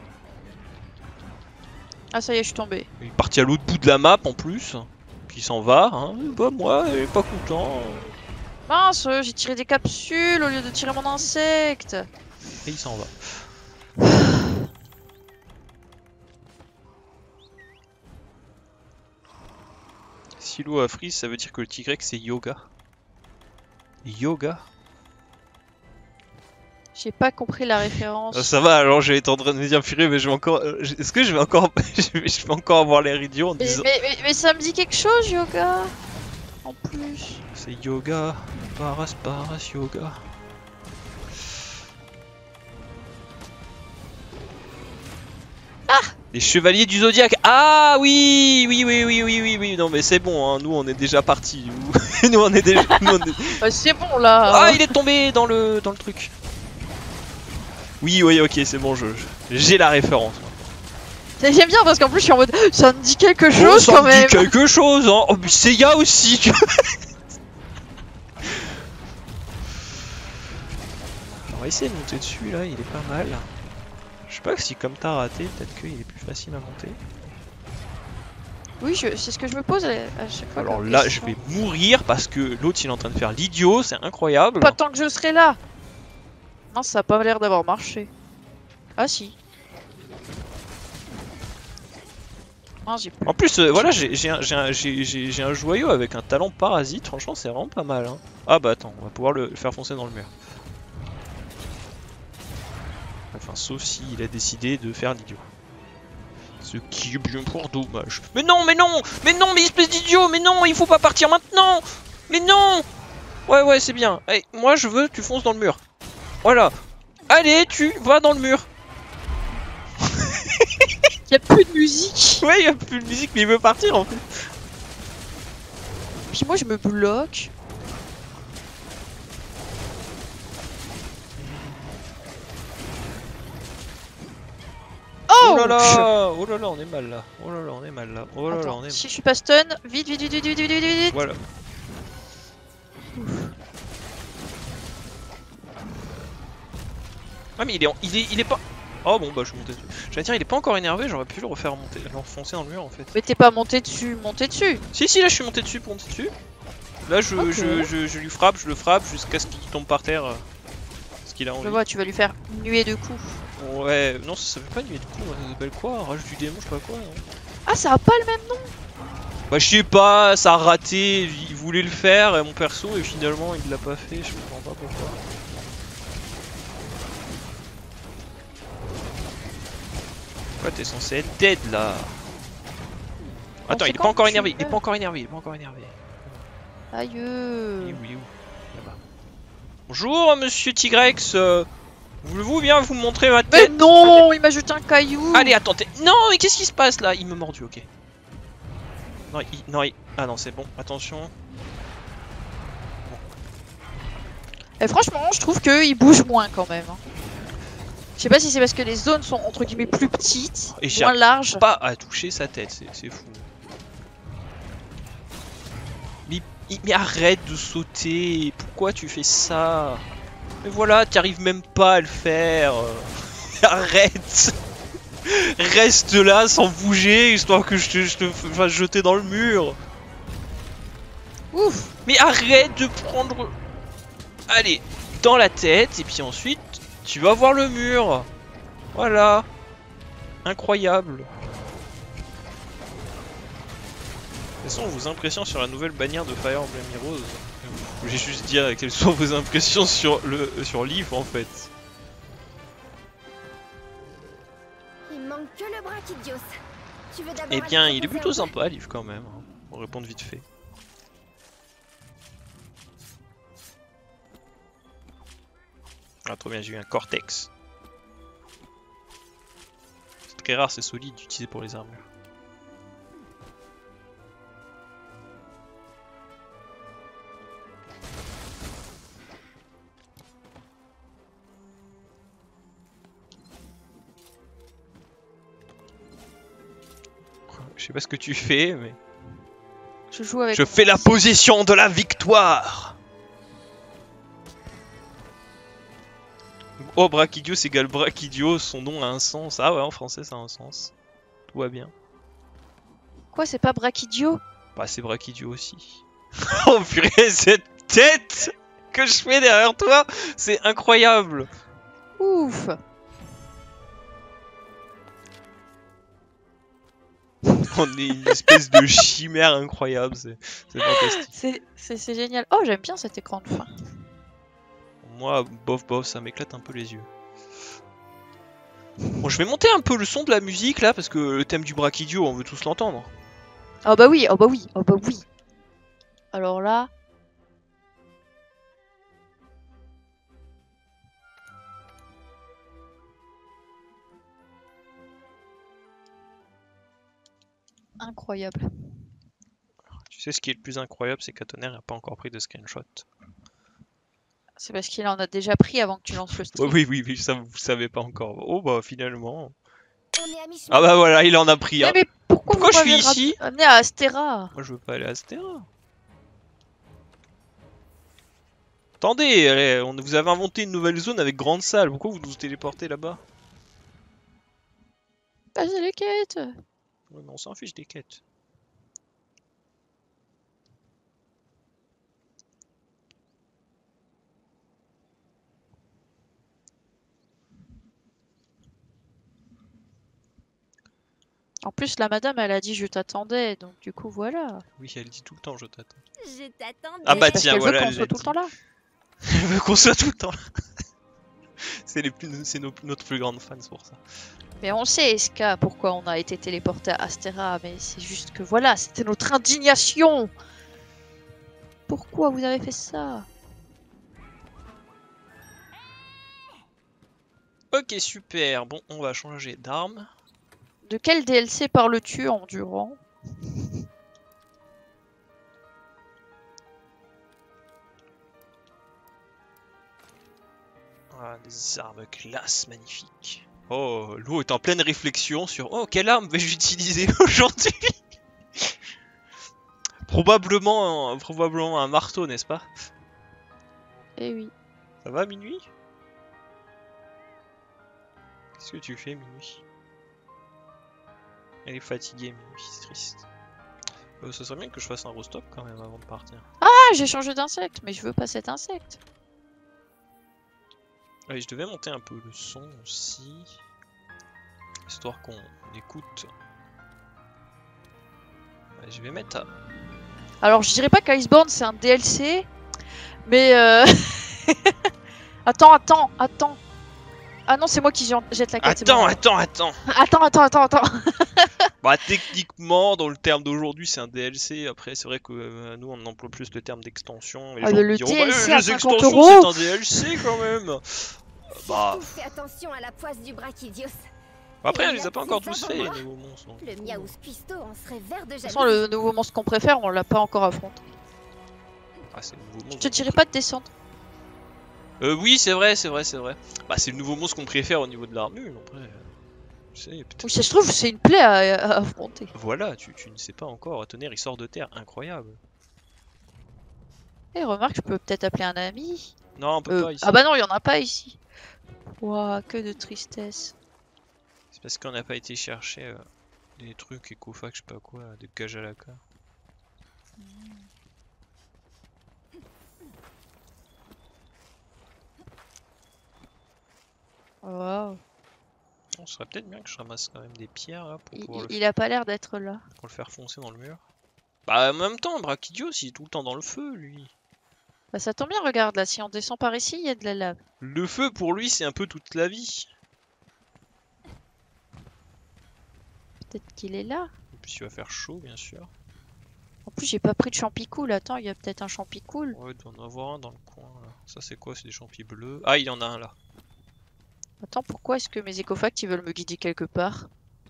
Ah, ça y est, je suis tombé. Il est parti à l'autre bout de la map en plus, puis il s'en va. Hein. Bah moi, il est pas content. Mince, j'ai tiré des capsules au lieu de tirer mon insecte. Et il s'en va. Silo à freeze, ça veut dire que le Tigrex c'est yoga. Yoga? J'ai pas compris la référence. Ah, ça va, alors j'ai été en train de me dire purée, mais je vais encore. Est-ce que je vais encore. je, vais, je vais encore avoir l'air idiot en mais, disant. mais, mais, mais ça me dit quelque chose, yoga. En plus. C'est yoga, paras paras yoga. Ah! Les chevaliers du zodiaque. Ah oui, oui, oui, oui, oui, oui, oui. Non mais c'est bon, hein. Nous on est déjà partis. Nous, nous on est déjà. Nous, on est... Bah, c'est bon là. Ah, il est tombé dans le dans le truc. Oui, oui, ok, c'est bon, je j'ai la référence. J'aime bien parce qu'en plus je suis en mode ça me dit quelque Oh, chose ça quand me même. dit quelque chose, hein. Oh, mais Seiya aussi. Tu... On va essayer de monter dessus là, il est pas mal. Je sais pas si comme t'as raté, peut-être qu'il est plus facile à monter. Oui, je... c'est ce que je me pose à, à chaque fois. Alors comme là, question. je vais mourir parce que l'autre il est en train de faire l'idiot, c'est incroyable. Pas tant que je serai là. Non, ça a pas l'air d'avoir marché. Ah si. Non, j'ai plus. En plus, euh, voilà, j'ai j'ai un, j'ai un, j'ai- j'ai- j'ai un joyau avec un talent parasite, franchement, c'est vraiment pas mal. Hein. Ah bah attends, on va pouvoir le faire foncer dans le mur. Enfin, sauf s'il a décidé de faire l'idiot. Ce qui est bien pour dommage. Mais non, mais non, mais non, mais espèce d'idiot, mais non, il faut pas partir maintenant. Mais non. Ouais, ouais, c'est bien. Hey, moi, je veux, tu fonces dans le mur. Voilà. Allez, tu vas dans le mur. Y a plus de musique. Ouais, il y a plus de musique, mais il veut partir en fait. Puis moi je me bloque. Oh Oh, là là, oh là là, on est mal là. Oh là là, on est mal là. Oh là là, Attends, on est mal. si je suis pas stun, vite, vite, vite, vite, vite, vite, vite, vite. Voilà. Ah mais il est, en- il est, il est pas. Oh bon bah je suis monté dessus. J'allais dire il est pas encore énervé, j'aurais pu le refaire monter, l'enfoncer dans le mur en fait. Mais t'es pas monté dessus, monté dessus. Si si là je suis monté dessus pour monter dessus. Là je, Ok. je, je, je lui frappe, je le frappe jusqu'à ce qu'il tombe par terre. euh, Ce qu'il a Je envie. vois, tu vas lui faire une nuée de coups. Ouais, non ça, ça fait pas nuit de coup, ça s'appelle quoi? Rage du démon, je sais pas quoi. Non Ah, ça a pas le même nom. bah je sais pas, ça a raté, il voulait le faire et mon perso et finalement il l'a pas fait, je comprends pas pourquoi. Ouais t'es censé être dead là. Attends, il est pas encore énervé, il est pas encore énervé, il est pas encore énervé. Aïe. Il est où, il est où? Là-bas. Bonjour monsieur Tigrex, euh, Voulez-vous bien vous montrer ma Mais tête? non, il m'a jeté un caillou. Allez, attendez. Non, mais qu'est-ce qui se passe là? Il me mordu, ok. Non, il... non, il... Ah non, c'est bon, attention. Et franchement, je trouve qu'il bouge moins quand même. hein. Je sais pas si c'est parce que les zones sont entre guillemets plus petites, Et moins larges. pas à toucher sa tête, c'est fou. Mais, mais arrête de sauter, pourquoi tu fais ça? Mais voilà, tu arrives même pas à le faire. Arrête. Reste là sans bouger, histoire que je te, je te fasse jeter dans le mur. Ouf. Mais arrête de prendre... Allez, dans la tête, et puis ensuite, tu vas voir le mur. Voilà. Incroyable. De toute façon, vos impressions sur la nouvelle bannière de Fire Emblem Heroes. Vous voulez juste dire quelles sont vos impressions sur le sur Leaf en fait. Il manque que le Brachydios. Tu veux d'abord Eh bien, aller il est proposer plutôt un sympa, Leaf quand même. Hein, pour répondre vite fait. Ah, trop bien, j'ai eu un Cortex. C'est très rare, c'est solide d'utiliser pour les armures. Je sais pas ce que tu fais, mais... Je joue avec. Je fais la position de la victoire. Oh, Brachydios égale Brachydios, son nom a un sens. Ah ouais, en français ça a un sens. Tout va bien. Quoi, c'est pas Brachydio? Bah c'est Brachydio aussi. Oh purée, cette tête que je fais derrière toi, c'est incroyable. Ouf. On est une espèce de chimère incroyable, c'est fantastique. C'est génial. Oh, j'aime bien cet écran de fin. Moi, bof bof, ça m'éclate un peu les yeux. Bon, je vais monter un peu le son de la musique là, parce que le thème du Brachydio, on veut tous l'entendre. Oh bah oui, oh bah oui, oh bah oui. Alors là... Incroyable. Tu sais ce qui est le plus incroyable, c'est qu'Atoner n'a pas encore pris de screenshot. C'est parce qu'il en a déjà pris avant que tu lances le stream. Oh, oui, oui, oui, ça vous savez pas encore. Oh bah finalement... On est à mi-chemin. Ah bah voilà, il en a pris. Mais, Hein. mais pourquoi, Pourquoi vous je suis m'avez ici amené à Astera? Moi je veux pas aller à Astera. Attendez, allez, on, vous avez inventé une nouvelle zone avec grande salle. Pourquoi vous nous téléportez là-bas? Passez les quêtes. Ouais, mais on s'en fiche des quêtes. En plus, la madame, elle a dit je t'attendais, donc du coup, voilà. Oui, elle dit tout le temps je t'attends. Je t'attendais. Ah bah Parce tiens, qu'elle voilà. veut qu'on elle soit l'a tout le dit. temps là. Elle veut qu'on soit tout le temps là. C'est les plus, c'est nos- notre plus grande fan, c'est pour ça. Mais on sait, S K, pourquoi on a été téléporté à Astera, mais c'est juste que voilà, c'était notre indignation. Pourquoi vous avez fait ça? Ok, super. Bon, on va changer d'arme. De quel D L C parles-tu, Endurant? Ah, des armes classe, magnifiques. Oh, l'eau est en pleine réflexion sur oh, quelle arme vais-je utiliser aujourd'hui? Probablement, un- probablement un marteau, n'est-ce pas? Eh oui. Ça va, Minuit? Qu'est-ce que tu fais, Minuit? Elle est fatiguée, Minuit, c'est triste. Euh, ça serait bien que je fasse un rostop quand même avant de partir. Ah, j'ai changé d'insecte, mais je veux pas cet insecte. Allez, je devais monter un peu le son aussi. Histoire qu'on écoute. Allez, je vais mettre à... Alors, je dirais pas qu'Iceborne c'est un D L C, mais euh... attends, attends, attends. Ah non, c'est moi qui jette la quête. c'est Attends, bon. attends, attends. Attends, attends, attends, attends. Bah techniquement, dans le terme d'aujourd'hui, c'est un D L C. Après, c'est vrai que euh, nous, on emploie plus le terme d'extension. Et les Ah, gens mais me le diront, D L C bah, à les cinquante extensions, euros. c'est un D L C quand même. bah... Fais attention à la poisse du Brachydios. Après, Et on les a pas encore tous fait, les avant-bras. nouveaux monstres. Donc... Le Miaus Cuisto en serait vert de De toute jalousie. façon, le nouveau monstre qu'on préfère, on l'a pas encore affronté. Ah, c'est le nouveau Je monstre. te dirais pas de descendre. Euh, oui, c'est vrai, c'est vrai, c'est vrai. Bah, c'est le nouveau monstre qu'on préfère au niveau de l'armure, après... euh, Tu sais, peut-être... Oui, ça se trouve, c'est une plaie à, à affronter. Voilà, tu, tu ne sais pas encore. Tonnerre, il sort de terre, incroyable. Et remarque, je peux peut-être appeler un ami. Non, on peut Euh, pas ici. ah bah non, il y en a pas ici. Ouah, que de tristesse. C'est parce qu'on n'a pas été chercher euh, des trucs écofac, je sais pas quoi, des gages à la carte. Waouh. On serait peut-être bien que je ramasse quand même des pierres là pour Il, pouvoir il- le, il a pas l'air d'être là. pour le faire foncer dans le mur. Bah en même temps, Brachydios il est tout le temps dans le feu lui. Bah ça tombe bien, regarde là, si on descend par ici, il y a de la lave. Le feu pour lui c'est un peu toute la vie. Peut-être qu'il est là. Et puis il va faire chaud bien sûr. En plus, j'ai pas pris de champicool. Attends, il y a peut-être un champicool. Ouais, il doit en avoir un dans le coin là. Ça c'est quoi? C'est des champis bleus. Ah il y en a un là. Attends, pourquoi est-ce que mes écofacts ils veulent me guider quelque part?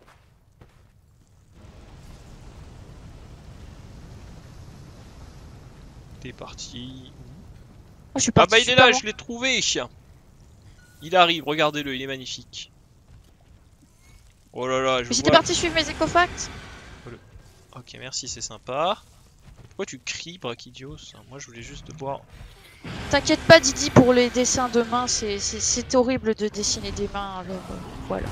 T'es parti. Oh, je suis Ah parti bah il est super là, loin. je l'ai trouvé. Il arrive, regardez-le, il est magnifique. Oh là là, je Mais j'étais vois... parti suivre mes écofacts. Ok, merci, c'est sympa. Pourquoi tu cries, Brachydios? Moi, je voulais juste te voir. T'inquiète pas, Didi, pour les dessins de mains, c'est- c'est c'est horrible de dessiner des mains. Alors euh, voilà.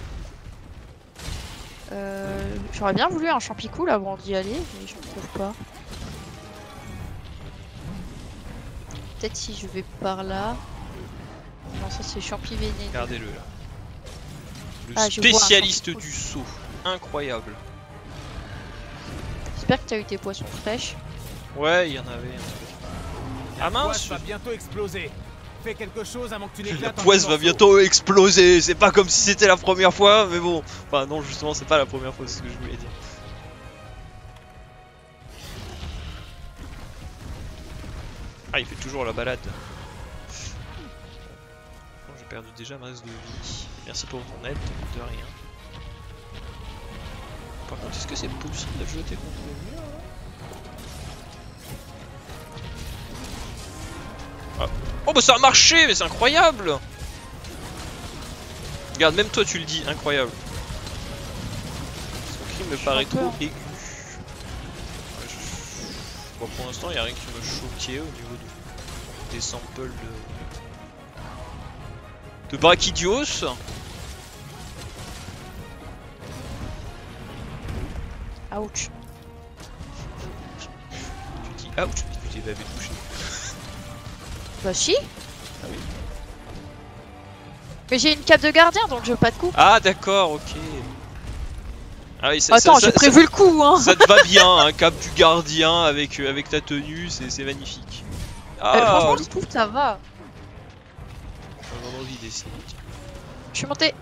Euh, J'aurais bien voulu un champicool avant d'y aller, mais je ne trouve pas. Peut-être si je vais par là. Non, ça c'est champi vénéneux. Regardez-le là. Le Ah, je vois un spécialiste champicool. du saut. Incroyable. J'espère que t'as eu tes poissons fraîches. Ouais, il y en avait. il y en avait. Ah La mince! poisse va bientôt exploser. Fais quelque chose avant que tu La n'éclates en poisse mille va morceaux. bientôt exploser. C'est pas comme si c'était la première fois, mais bon. Enfin, non, justement, c'est pas la première fois, c'est ce que je voulais dire. Ah, il fait toujours la balade. Bon, j'ai perdu déjà ma reste de vie. Merci pour ton aide, de rien. Par contre, est-ce que c'est possible de jeter contre le mur là? Ah. Oh bah ça a marché, mais c'est incroyable! Regarde, même toi tu le dis, incroyable. Son crime me paraît trop aigu. Ouais, je- Bon, pour l'instant, il n'y a rien qui me choquait au niveau de... des samples de, de Brachydios. Ouch. Tu dis ouch, mais tu t'es pas touché. Bah si. Ah oui. Mais j'ai une cape de gardien, donc je veux pas de coup. Ah d'accord, ok. Ah oui, ça, Attends, ça, j'ai ça, prévu le coup, hein. ça te va bien, un cap du gardien avec, euh, avec ta tenue, c'est magnifique. Ah, Euh, franchement, le je trouve que ça va. J'ai vraiment envie d'essayer. tiens. Je suis montée.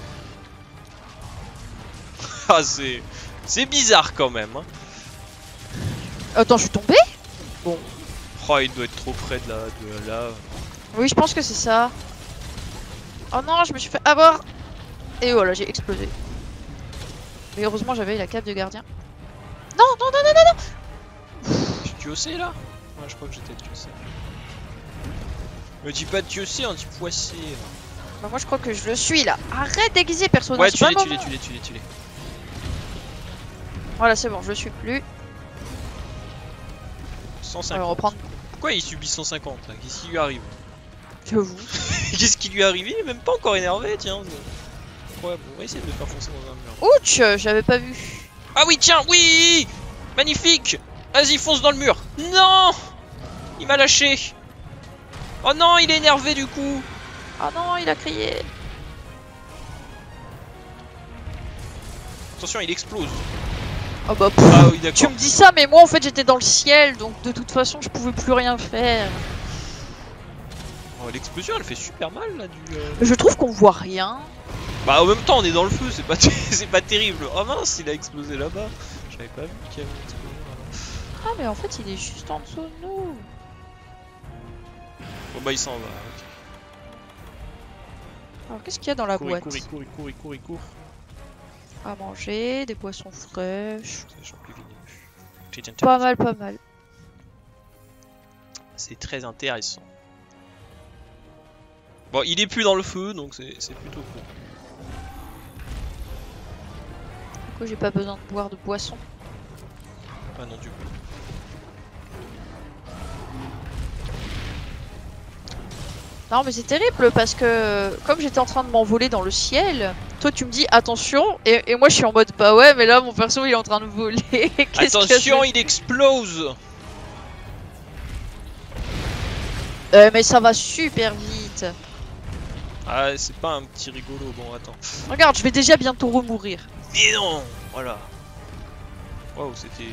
Ah, c'est c'est bizarre quand même. Hein. Attends, je suis tombée? Oh, il doit être trop près de la, de la lave. Oui, je pense que c'est ça. Oh non, je me suis fait avoir. Et voilà, j'ai explosé. Mais heureusement, j'avais la cape de gardien. Non, non, non, non, non, non. Je suis Diocé là? Ouais, je crois que j'étais Diocé. Me dis pas Diocé, on dit Poissé. Bah, moi, je crois que je le suis là. Arrête d'aiguiser, perso. Ouais, c'est tu pas l'es, le tu l'es, moment. tu l'es, tu l'es, tu l'es. Voilà, c'est bon, je le suis plus. cent On va cinquante. reprendre. Pourquoi il subit cent cinquante là? Qu'est-ce qui lui arrive? J'avoue. Qu'est-ce qui lui est arrivé? Il est même pas encore énervé, tiens. Incroyable, on va essayer de le faire foncer dans un mur. Ouch, j'avais pas vu. Ah oui, tiens, oui! Magnifique! Vas-y, fonce dans le mur! Non! Il m'a lâché! Oh non, il est énervé du coup! Oh non, il a crié. Attention, il explose! Oh bah pff, Ah oui, tu d'accord. me dis ça, mais moi en fait j'étais dans le ciel, donc de toute façon je pouvais plus rien faire. Oh, l'explosion, elle fait super mal là du. euh, Je trouve qu'on voit rien. Bah, en même temps, on est dans le feu, c'est pas, c'est pas terrible. Oh mince, il a explosé là-bas. J'avais pas vu qu'il avait explosé là-bas. Ah mais en fait il est juste en dessous de nous. Bon, bah, il s'en va. Ok. Alors qu'est-ce qu'il y a dans la cours, boîte? Il court, il court, il court, il court, il court. À manger, des boissons fraîches. Pas mal, pas mal. C'est très intéressant. Bon, il est plus dans le feu, donc c'est plutôt cool. Du coup, j'ai pas besoin de boire de boisson. Ah non, du coup. Non, mais c'est terrible parce que comme j'étais en train de m'envoler dans le ciel, toi tu me dis attention, et, et moi je suis en mode bah ouais, mais là mon perso il est en train de voler. Attention, il explose. Euh, mais ça va super vite. Ah, c'est pas un petit rigolo, bon attends. Regarde, je vais déjà bientôt remourir. Mais non, voilà. Waouh, c'était...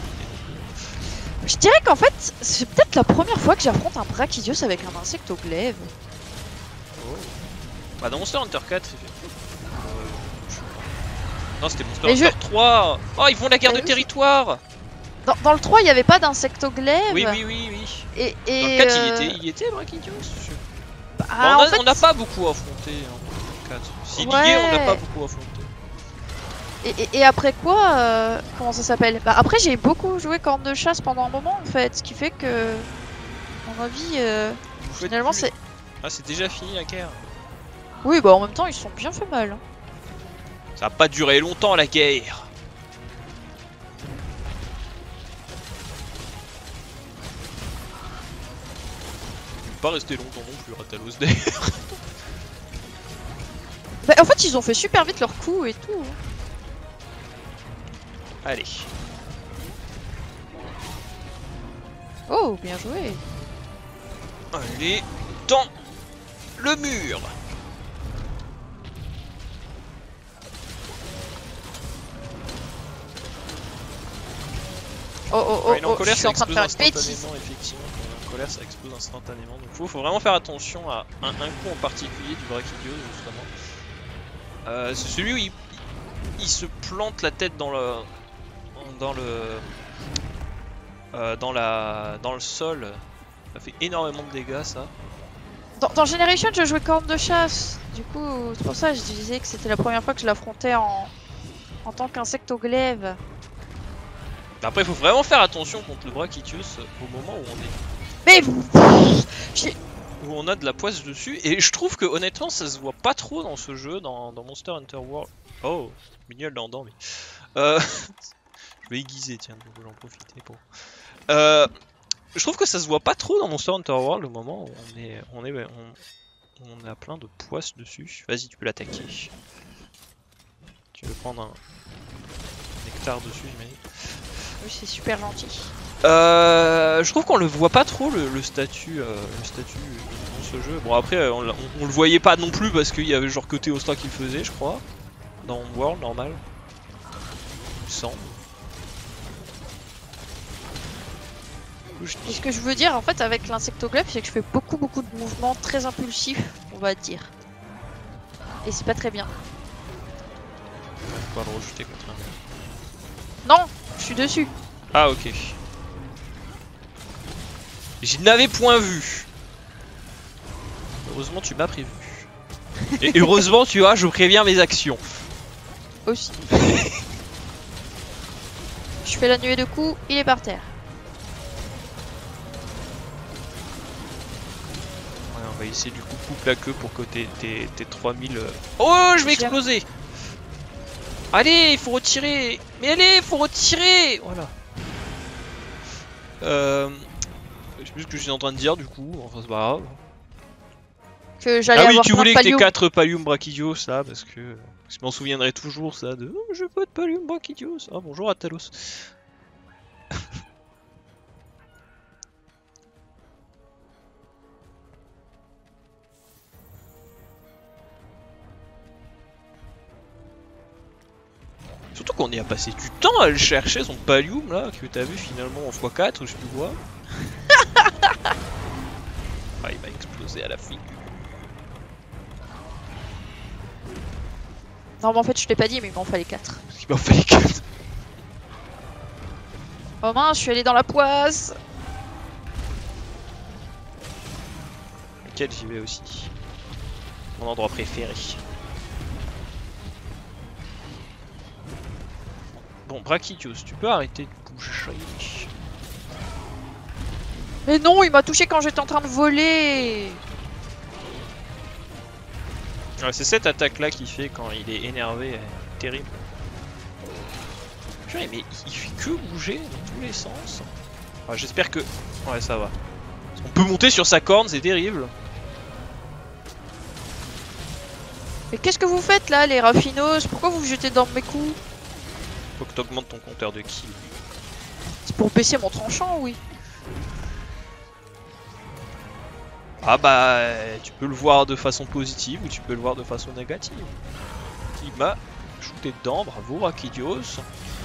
Je dirais qu'en fait, c'est peut-être la première fois que j'affronte un Brachydios avec un insectoglaive. Oh. Bah dans Monster Hunter quatre, c'est fait. Euh, je sais pas. Non, c'était Monster Mais Hunter je... trois. Oh, ils font la guerre Mais de oui, territoire. Dans, dans le trois, il n'y avait pas d'insectoglaive. Oui, oui, oui, oui. Et, et dans le quatre, euh... il était, il était Brachydios. Bah, bah, on, en a, fait... on a pas beaucoup affronté hein, dans le quatre. S'il ouais. y est, on n'a pas beaucoup affronté. Et, et, et après quoi, euh, comment ça s'appelle? Bah après j'ai beaucoup joué corne de chasse pendant un moment en fait, ce qui fait que, à mon avis, euh, finalement plus... c'est... Ah c'est déjà fini la guerre. Oui bah en même temps ils sont bien fait mal. Hein. Ça a pas duré longtemps la guerre. Il peut pas rester longtemps non plus Rathalos d'ailleurs. Bah en fait ils ont fait super vite leur coup et tout. Hein. Allez. Oh, bien joué. Allez, dans le mur. Oh oh oh, ouais, il est en oh colère, je suis ça en train de explose faire une bêtise. instantanément, effectivement. Quand il est en colère, ça explose instantanément. Donc faut, faut vraiment faire attention à un, un coup en particulier du Brachydios, justement. Euh, c'est celui où il, il se plante la tête dans le... dans le... Euh, dans la... dans le sol. Ça fait énormément de dégâts, ça. Dans, dans Generation, je jouais corne de chasse. Du coup, c'est pour ça que je disais que c'était la première fois que je l'affrontais en... en tant qu'insectoglaive. Après, il faut vraiment faire attention contre le Brachydios au moment où on est... Mais... où on a de la poisse dessus, et je trouve que honnêtement ça se voit pas trop dans ce jeu, dans, dans Monster Hunter World. Oh, mignonne là-dedans, mais... Euh... je vais aiguiser, tiens, donc j'en profiter pour... Euh... Je trouve que ça se voit pas trop dans Monster Hunter World au moment où on est... on est... on, on a plein de poisse dessus. Vas-y, tu peux l'attaquer. Tu veux prendre un... nectar dessus, j'imagine. Oui, c'est super gentil. Euh, je trouve qu'on le voit pas trop le, le statut, euh, le statut dans ce jeu. Bon après, on, on, on le voyait pas non plus parce qu'il y avait genre que Théostra qui le faisait, je crois, dans World normal. Il me semble. Et ce que je veux dire en fait avec l'insectoglaive, c'est que je fais beaucoup beaucoup de mouvements très impulsifs, on va dire. Et c'est pas très bien. On va le rejeter contre un... Non, je suis dessus. Ah ok. Je n'avais point vu. Heureusement tu m'as prévu. Et heureusement tu vois, je préviens mes actions. Aussi. Je fais la nuée de coups, il est par terre. Ouais, on va essayer du coup coupe la queue pour que tes, tes, tes trois mille... Oh, je vais exploser. Allez, il faut retirer. Mais allez, il faut retirer. Voilà. Euh... Je sais plus ce que je suis en train de dire du coup, enfin c'est pas grave. Que j'allais ah oui, avoir tu plein voulais de que t'aies Pallium. quatre Pallium Brachydios là, parce que je m'en souviendrai toujours ça de oh, je veux pas de Pallium Brachydios. Ah bonjour Rathalos. Surtout qu'on y a passé du temps à le chercher son Pallium là, que t'as vu finalement en fois quatre ou je sais plus quoi. Ah, il va exploser à la figure. Non mais en fait je t'ai pas dit mais il m'en fallait quatre. Il m'en fallait quatre. Oh mince, je suis allé dans la poisse. Lequel j'y vais aussi. mon endroit préféré. Bon, Brachydios, tu peux arrêter de bouger. Mais non, il m'a touché quand j'étais en train de voler. Ouais, c'est cette attaque là qui fait quand il est énervé, elle est terrible. Purée, mais il fait que bouger dans tous les sens. Ah, j'espère que... Ouais, ça va. On peut monter sur sa corne, c'est terrible. Mais qu'est-ce que vous faites là, les raffinos? Pourquoi vous vous jetez dans mes coups? Faut que t'augmentes ton compteur de kills. C'est pour baisser mon tranchant, oui. Ah bah, tu peux le voir de façon positive ou tu peux le voir de façon négative. Il m'a shooté dedans, bravo Brachydios.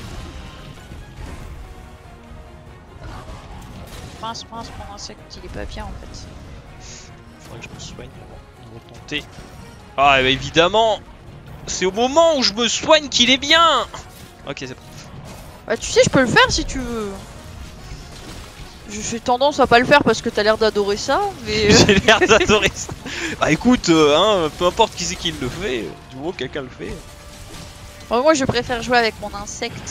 Mince, mince, mon insecte, il est pas bien en fait. Faudrait que je me soigne avant de retenter. Ah bah évidemment, c'est au moment où je me soigne qu'il est bien. Ok, c'est bon. Bah tu sais, je peux le faire si tu veux. J'ai tendance à pas le faire parce que t'as l'air d'adorer ça, mais... J'ai l'air d'adorer ça. Bah écoute, euh, hein, peu importe qui c'est qui le fait, du moment que quelqu'un le fait. Bon, moi je préfère jouer avec mon insecte.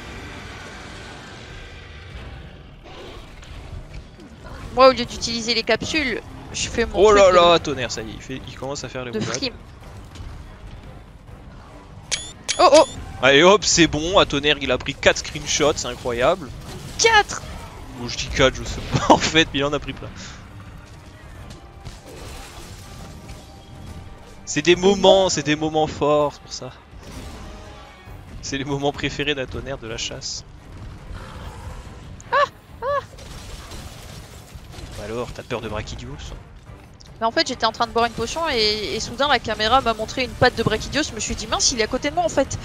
Moi au lieu d'utiliser les capsules, je fais mon Oh truc là de- là, tonnerre, ça y est, il, fait, il commence à faire les de roulades. frime. Oh oh, Allez hop, c'est bon, à tonnerre il a pris quatre screenshots, c'est incroyable. quatre. Bon, je dis quatre, je sais pas en fait, mais il en a pris plein. C'est des moments, c'est des moments forts, c'est pour ça. C'est les moments préférés d'un tonnerre de la chasse. Ah, ah. Alors, t'as peur de Brachydios? Mais en fait j'étais en train de boire une potion et, et soudain la caméra m'a montré une patte de Brachydios, je me suis dit mince il est à côté de moi en fait.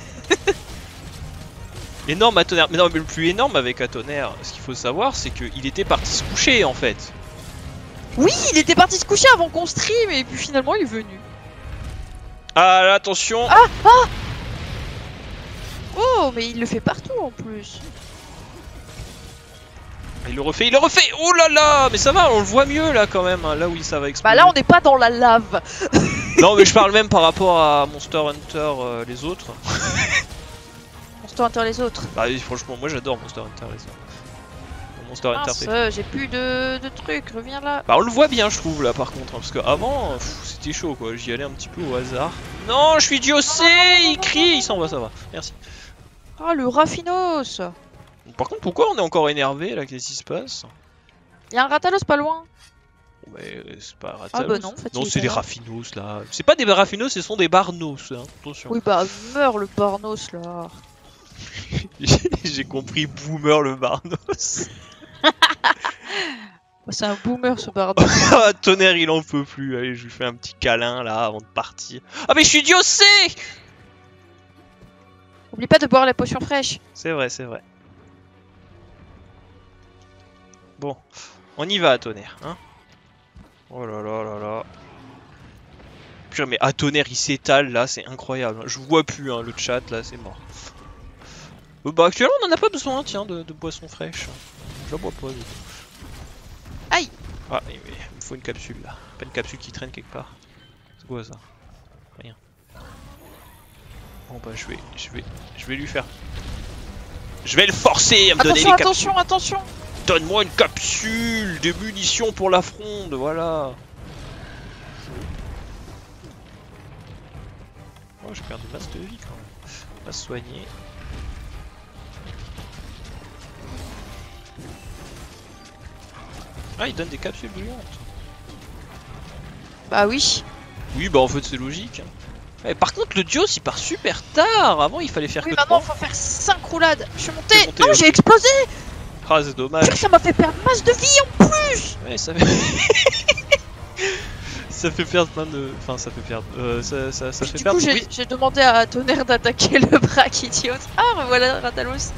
Énorme à tonnerre, mais non, mais le plus énorme avec un tonnerre, ce qu'il faut savoir, c'est qu'il était parti se coucher en fait. Oui, il était parti se coucher avant qu'on stream et puis finalement il est venu. Ah là, attention. Ah ah. Oh mais il le fait partout en plus. Il le refait, il le refait. Oh là là, mais ça va, on le voit mieux là quand même, hein, là où ça va exploser. Bah là on n'est pas dans la lave. Non mais je parle même par rapport à Monster Hunter euh, les autres. Monster Hunter les autres. Bah oui, franchement, moi j'adore Monster Hunter les autres. Monster Hunter Mince, P. euh, j'ai plus de, de trucs, reviens là. Bah on le voit bien je trouve là par contre, hein, parce que avant c'était chaud quoi, j'y allais un petit peu au hasard. Non, je suis diossé, il crie, il s'en va, ça va, merci. Ah le raffinos. Par contre pourquoi on est encore énervé là, qu'est-ce qui se passe? Y'a un Ratalos pas loin. Bon, bah, c'est pas Ratalos. Ah bah non, en fait, non il est c'est pas des là. Raffinos là. C'est pas des Raffinos, ce sont des Barnos, hein. Attention. Oui bah meurs le Barnos là. J'ai compris boomer le Barnos. C'est un boomer ce Barnos. Ah, tonnerre, il en peut plus. Allez, je lui fais un petit câlin là avant de partir. Ah, mais je suis diossé! Oublie pas de boire la potion fraîche. C'est vrai, c'est vrai. Bon, on y va à tonnerre, hein. Oh là là là là. Putain, mais à tonnerre, il s'étale là, c'est incroyable. Je vois plus hein, le chat là, c'est mort. Euh, bah, actuellement, on en a pas besoin, tiens, de, de boisson fraîche. Je la bois pas. Du coup. Aïe! Ah, il me faut une capsule là. Pas une capsule qui traîne quelque part. C'est quoi ça? Rien. Bon bah je vais, je vais, je vais lui faire. Je vais le forcer à me donner Attention, les capsules. attention, attention! Donne-moi une capsule, des munitions pour la fronde, voilà. Oh, je perds de masse de vie quand même. On va se soigner. Ah, il donne des capsules brillantes. Bah oui. Oui, bah en fait c'est logique. Eh, par contre, le Dios il part super tard. Avant, il fallait faire Oui, que maintenant trois. faut faire cinq roulades. Je suis monté. T'es monté, Non, ouais. j'ai explosé! Ah, c'est dommage. Ça m'a fait perdre masse de vie en plus! Ouais, ça fait. Ça fait perdre plein de. Enfin, ça fait perdre. Euh, ça, ça, ça fait Du perdre. coup, j'ai Oui. j'ai demandé à Tonnerre d'attaquer le Brachydios. Ah, voilà Ratalos.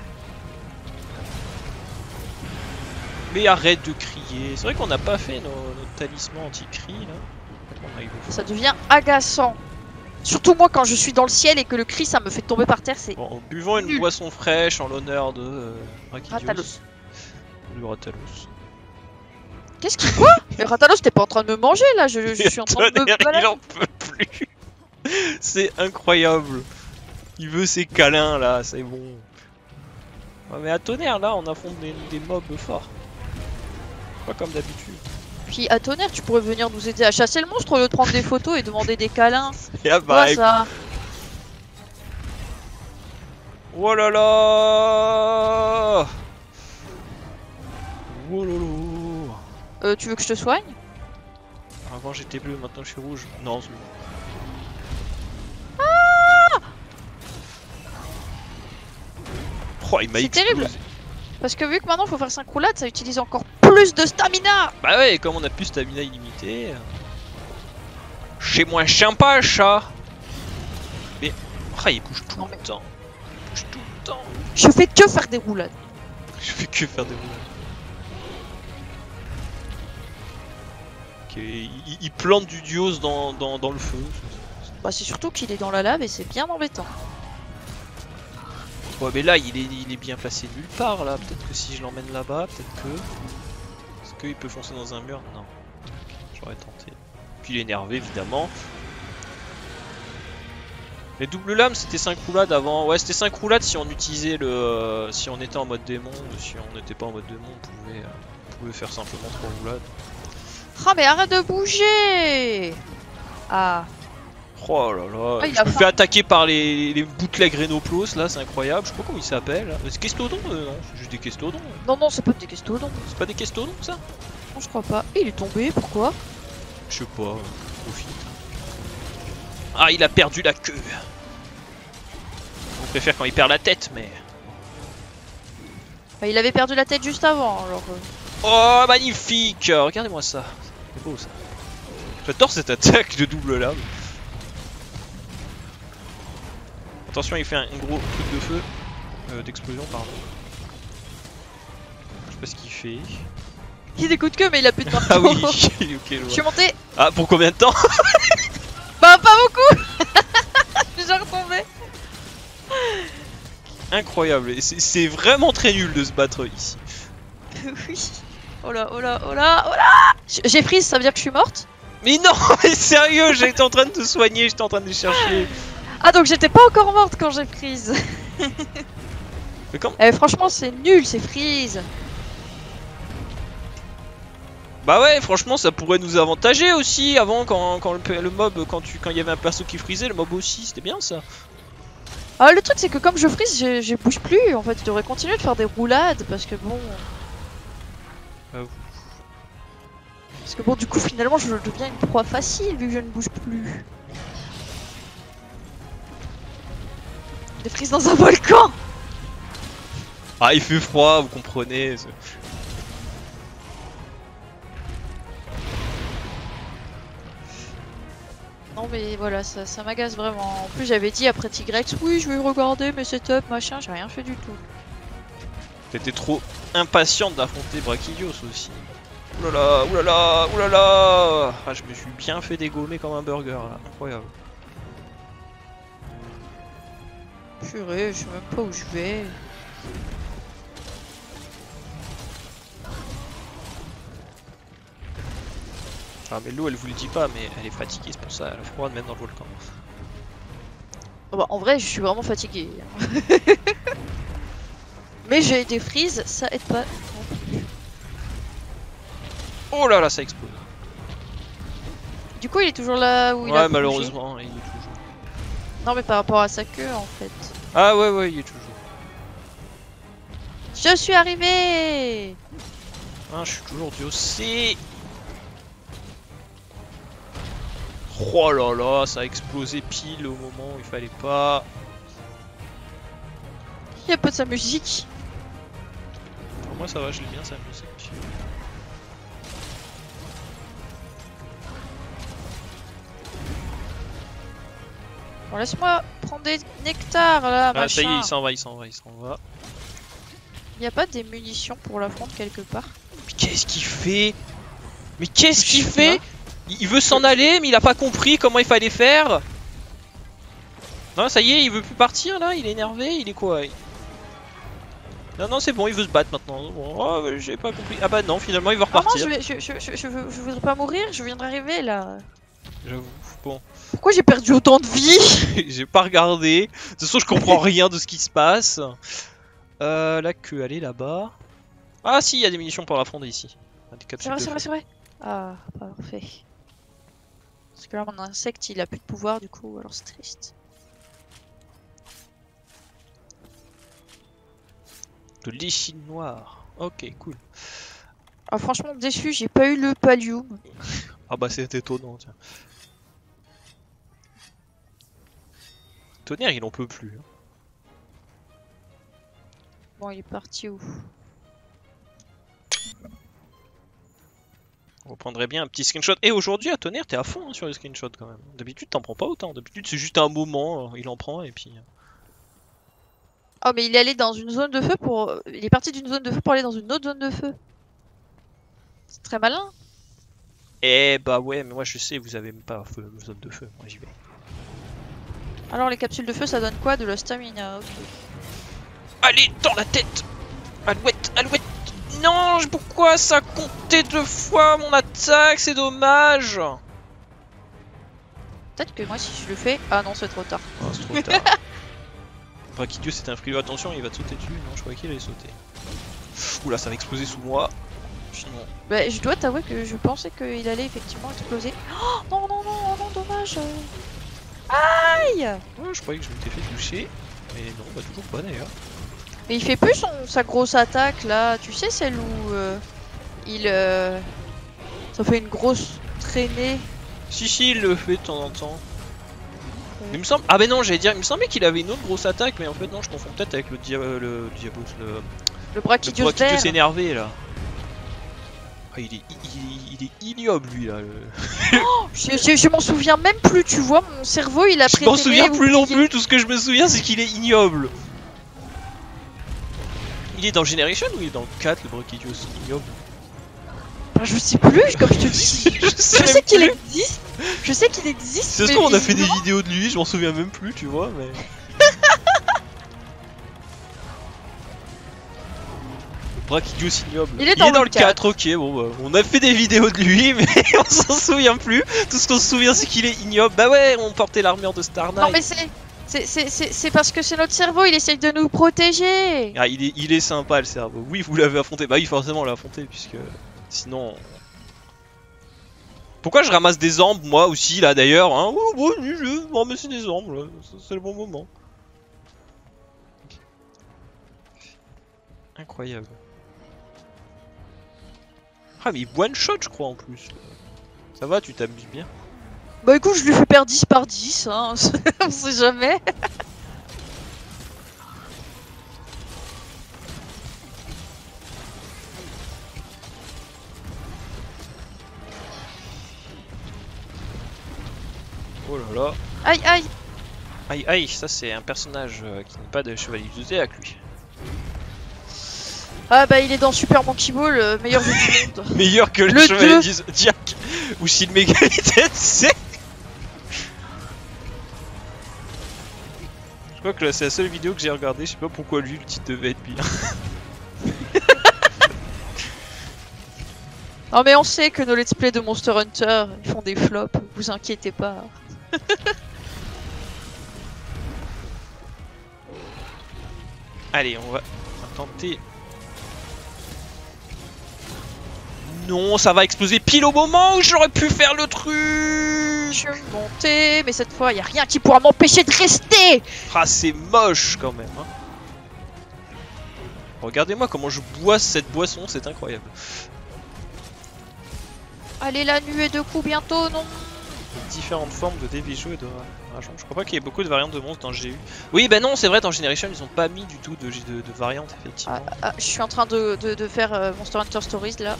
Mais arrête de crier. C'est vrai qu'on n'a pas fait nos, notre talisman anti-cri là. On arrive au fond. Ça devient agaçant. Surtout moi quand je suis dans le ciel et que le cri ça me fait tomber par terre, c'est Bon, en buvant une Nul. boisson fraîche en l'honneur de euh, Brachydios. Ratalos. Le Ratalos. Qu'est-ce qu'il quoi? Mais Ratalos, t'es pas en train de me manger là, je, je suis en train de me Tonnerre, il balader. en peut plus. C'est incroyable. Il veut ses câlins là, c'est bon. Ouais, mais à Tonnerre là, on affronte des, des mobs forts. Pas comme d'habitude. Puis à Tonnerre, tu pourrais venir nous aider à chasser le monstre au lieu de prendre des photos et demander des câlins. Et ah Quoi bah, ça? oh là là. Oh là là. Euh, tu veux que je te soigne? Avant j'étais bleu, maintenant je suis rouge. Non, c'est bon. Oh, il m'a C'est explosé. terrible. Parce que vu que maintenant faut faire cinq roulades, ça utilise encore plus de stamina. Bah ouais, comme on a plus stamina illimité. Chez moi sympa, chat. Mais ah, il bouge tout Non, le mais- temps. Il bouge tout le temps. Je fais que faire des roulades. Je fais que faire des roulades. Ok, il, il plante du dios dans, dans, dans le feu. Bah c'est surtout qu'il est dans la lave et c'est bien embêtant. Ouais, mais là il est, il est bien placé nulle part là. Peut-être que si je l'emmène là-bas, peut-être que. Est-ce qu'il peut foncer dans un mur? Non. Ok, j'aurais tenté. Puis il est énervé évidemment. Les doubles lames c'était cinq roulades avant. Ouais, c'était cinq roulades si on utilisait le. Euh, si on était en mode démon. Si on n'était pas en mode démon, on pouvait, euh, on pouvait faire simplement trois roulades. Ah mais arrête de bouger. Ah. Oh là là, Ah, il je a me faim. fais attaquer par les, les bootlegs Rhenoplos là, c'est incroyable. Je sais pas comment ils s'appellent. C'est Kestodon euh, non, c'est juste des Kestodons. Non non, c'est pas des Kestodons. C'est pas des Kestodons ça? Non, je crois pas. Et il est tombé, pourquoi? Je sais pas, euh, profite. Ah, il a perdu la queue. On préfère quand il perd la tête, mais. Bah, il avait perdu la tête juste avant, alors. euh. Oh, magnifique! Regardez-moi ça. C'est beau ça. J'adore cette attaque de double lame. Attention, il fait un, un gros truc de feu. Euh, d'explosion, pardon. Je sais pas ce qu'il fait. Il découte que, mais il a plus de marteau. Ah oui, ok, je Je vois. suis monté. Ah, pour combien de temps? Bah pas beaucoup. Je suis déjà retombé. Incroyable, et c'est c'est vraiment très nul de se battre ici. Oui. Oh là, oh là, oh là, oh là. J- J'ai freeze, ça veut dire que je suis morte? Mais non, mais sérieux, j'étais en train de te soigner, j'étais en train de les chercher. Ah donc j'étais pas encore morte quand j'ai freeze. Mais comme... Eh, franchement c'est nul, c'est freeze. Bah ouais, franchement, ça pourrait nous avantager aussi. Avant, quand, quand le, le mob, quand tu, quand il y avait un perso qui frisait, le mob aussi, c'était bien ça. Ah le truc c'est que comme je freeze, je, je bouge plus. En fait, je devrais continuer de faire des roulades parce que bon. J'avoue. Parce que bon, du coup, finalement, je deviens une proie facile vu que je ne bouge plus. Des frises dans un volcan. Ah, il fait froid, vous comprenez. c'est- Non mais voilà, ça, ça m'agace vraiment. En plus, j'avais dit après Tigrex, oui, je vais regarder mes setups, machin, j'ai rien fait du tout. T'étais trop impatiente d'affronter Brachilios aussi. Oulala, oulala, oulala. Ah, je me suis bien fait dégommer comme un burger là, incroyable. Purée, je sais même pas où je vais. Ah, mais l'eau elle vous le dit pas, mais elle est fatiguée, c'est pour ça, elle a froid même dans le volcan. Oh bah, en vrai, je suis vraiment fatiguée. Mais j'ai des frises, ça aide pas. Oh là là, ça explose. Du coup, il est toujours là où il a Ouais, bougé. malheureusement, il est toujours. Non mais par rapport à sa queue en fait. Ah ouais, ouais, il est toujours. Je suis arrivé. Ah, je suis toujours diocé. Oh là là, ça a explosé pile au moment où il fallait pas. Il y a pas de sa musique. Pour moi, ça va, je l'ai bien sa musique. Bon, laisse-moi prendre des nectars là, Ah, ça y est, machin. il s'en va, il s'en va, il s'en va. Y a pas des munitions pour l'affronter quelque part? Mais qu'est-ce qu'il fait? Mais qu'est-ce qu'il Je sais fait? pas. Il il veut s'en aller, mais il a pas compris comment il fallait faire. Non, ça y est, il veut plus partir là, il est énervé, il est quoi? Non, non, c'est bon, il veut se battre maintenant. Bon, oh, j'ai pas compris. Ah bah non, finalement, il va Ah non, repartir. je, vais- je, je, je, je, veux- je voudrais pas mourir, je viens d'arriver là. J'avoue, bon. Pourquoi j'ai perdu autant de vie? J'ai pas regardé. De toute façon, je comprends rien de ce qui se passe. Euh, la queue, elle est là-bas. Ah si, il y a des munitions pour l'affronter ici. Ah, des C'est capsules vrai, de c'est vrai, feu. c'est vrai. Ah, parfait. Parce que là, mon insecte, il a plus de pouvoir du coup, alors c'est triste. De l'échine noire. Ok, cool. Ah, franchement, déçu, j'ai pas eu le pallium. Ah bah c'est étonnant, tiens. Tonnerre, il en peut plus. Hein. Bon, il est parti où? On reprendrait bien un petit screenshot. Et aujourd'hui, à Tonnerre, t'es à fond hein, sur les screenshots quand même. D'habitude, t'en prends pas autant. D'habitude, c'est juste un moment, il en prend et puis... Oh, mais il est allé dans une zone de feu pour... Il est parti d'une zone de feu pour aller dans une autre zone de feu. C'est très malin. Eh bah ouais, mais moi je sais, vous avez même pas feu, zone de feu. Moi j'y vais. Alors, les capsules de feu, ça donne quoi? De la stamina, ok. Allez, dans la tête! Alouette, alouette! Non, pourquoi ça comptait deux fois mon attaque? C'est dommage! Peut-être que moi, si je le fais... Ah non, c'est trop tard. Oh, c'est trop tard. Brachidieu, c'était un frileux. Attention, il va te sauter dessus. Non, je croyais qu'il allait sauter. Oula, ça va exploser sous moi. Sinon... Bah, je dois t'avouer que je pensais qu'il allait effectivement exploser. Oh non, non, non, non, dommage. Aïe! Ouais, je croyais que je m'étais fait toucher. Mais non, bah toujours pas d'ailleurs. Mais il fait plus son, sa grosse attaque là, tu sais, celle où euh, il. Euh, ça fait une grosse traînée. Si, si, il le fait de temps en temps. Il me semble. Ah, mais non, j'allais dire, il me semblait qu'il avait une autre grosse attaque, mais en fait, non, je confonds peut-être avec le, dia... le diabos. Le, Le le Brachiosaurus Brachiosaurus vert. énervé là. Ah, il est, il, il est ignoble lui là. Le... Oh, je je, je m'en souviens même plus, tu vois, mon cerveau il a Je préféré. m'en souviens plus non oublier. plus, tout ce que je me souviens c'est qu'il est ignoble. Il est dans Generation ou il est dans le quatre, le Brachiosaurus ignoble? Bah, je sais plus, comme je te dis. Je Je sais sais même qu'il plus. existe. Je sais qu'il existe. C'est ce mais qu'on a fait des visiblement- vidéos de lui, je m'en souviens même plus, tu vois, mais... Le Brachiosaurus ignoble. Il est dans le le quatre, ok, bon bah, on a fait des vidéos de lui, mais on s'en souvient plus. Tout ce qu'on se souvient c'est qu'il est ignoble. Bah ouais, on portait l'armure de Star Knight. Non mais c'est. C'est- C'est c'est- c'est parce que c'est notre cerveau, il essaye de nous protéger. Ah, il est, il est sympa le cerveau. Oui, vous l'avez affronté. Bah oui, forcément, on l'a affronté, puisque sinon. Pourquoi je ramasse des ambres, moi aussi, là d'ailleurs hein. Oh, bon, je vais ramasser des ambres, là. C'est le bon moment. Incroyable. Ah, mais il one shot, je crois en plus. Ça va, tu t'amuses bien. Bah écoute, je lui fais perdre dix par dix, hein. On sait jamais. Oh là là. Aïe aïe. Aïe aïe, ça c'est un personnage euh, qui n'est pas de chevalier du Zodiac, lui. Ah bah il est dans Super Monkey Ball, le meilleur jeu du monde. Meilleur que le, Le chevalier deux. du Zodiac ou Shin Megami Tensei. Je crois que c'est la seule vidéo que j'ai regardée, je sais pas pourquoi lui le titre devait être bien. Non mais on sait que nos let's play de Monster Hunter ils font des flops, vous inquiétez pas. Allez, on va, on va tenter. Non, ça va exploser pile au moment où j'aurais pu faire le truc. Je suis montée, mais cette fois y a rien qui pourra m'empêcher de rester. Ah, c'est moche quand même. Hein. Regardez-moi comment je bois cette boisson, c'est incroyable. Allez la nuée de coups bientôt, non? Différentes formes de Devijo et de Rajon. Je crois pas qu'il y ait beaucoup de variantes de monstres dans le G U. Oui, bah non, c'est vrai, dans Generation, ils ont pas mis du tout de, de, de variantes, effectivement. Ah, ah, je suis en train de, de, de faire euh, Monster Hunter Stories là.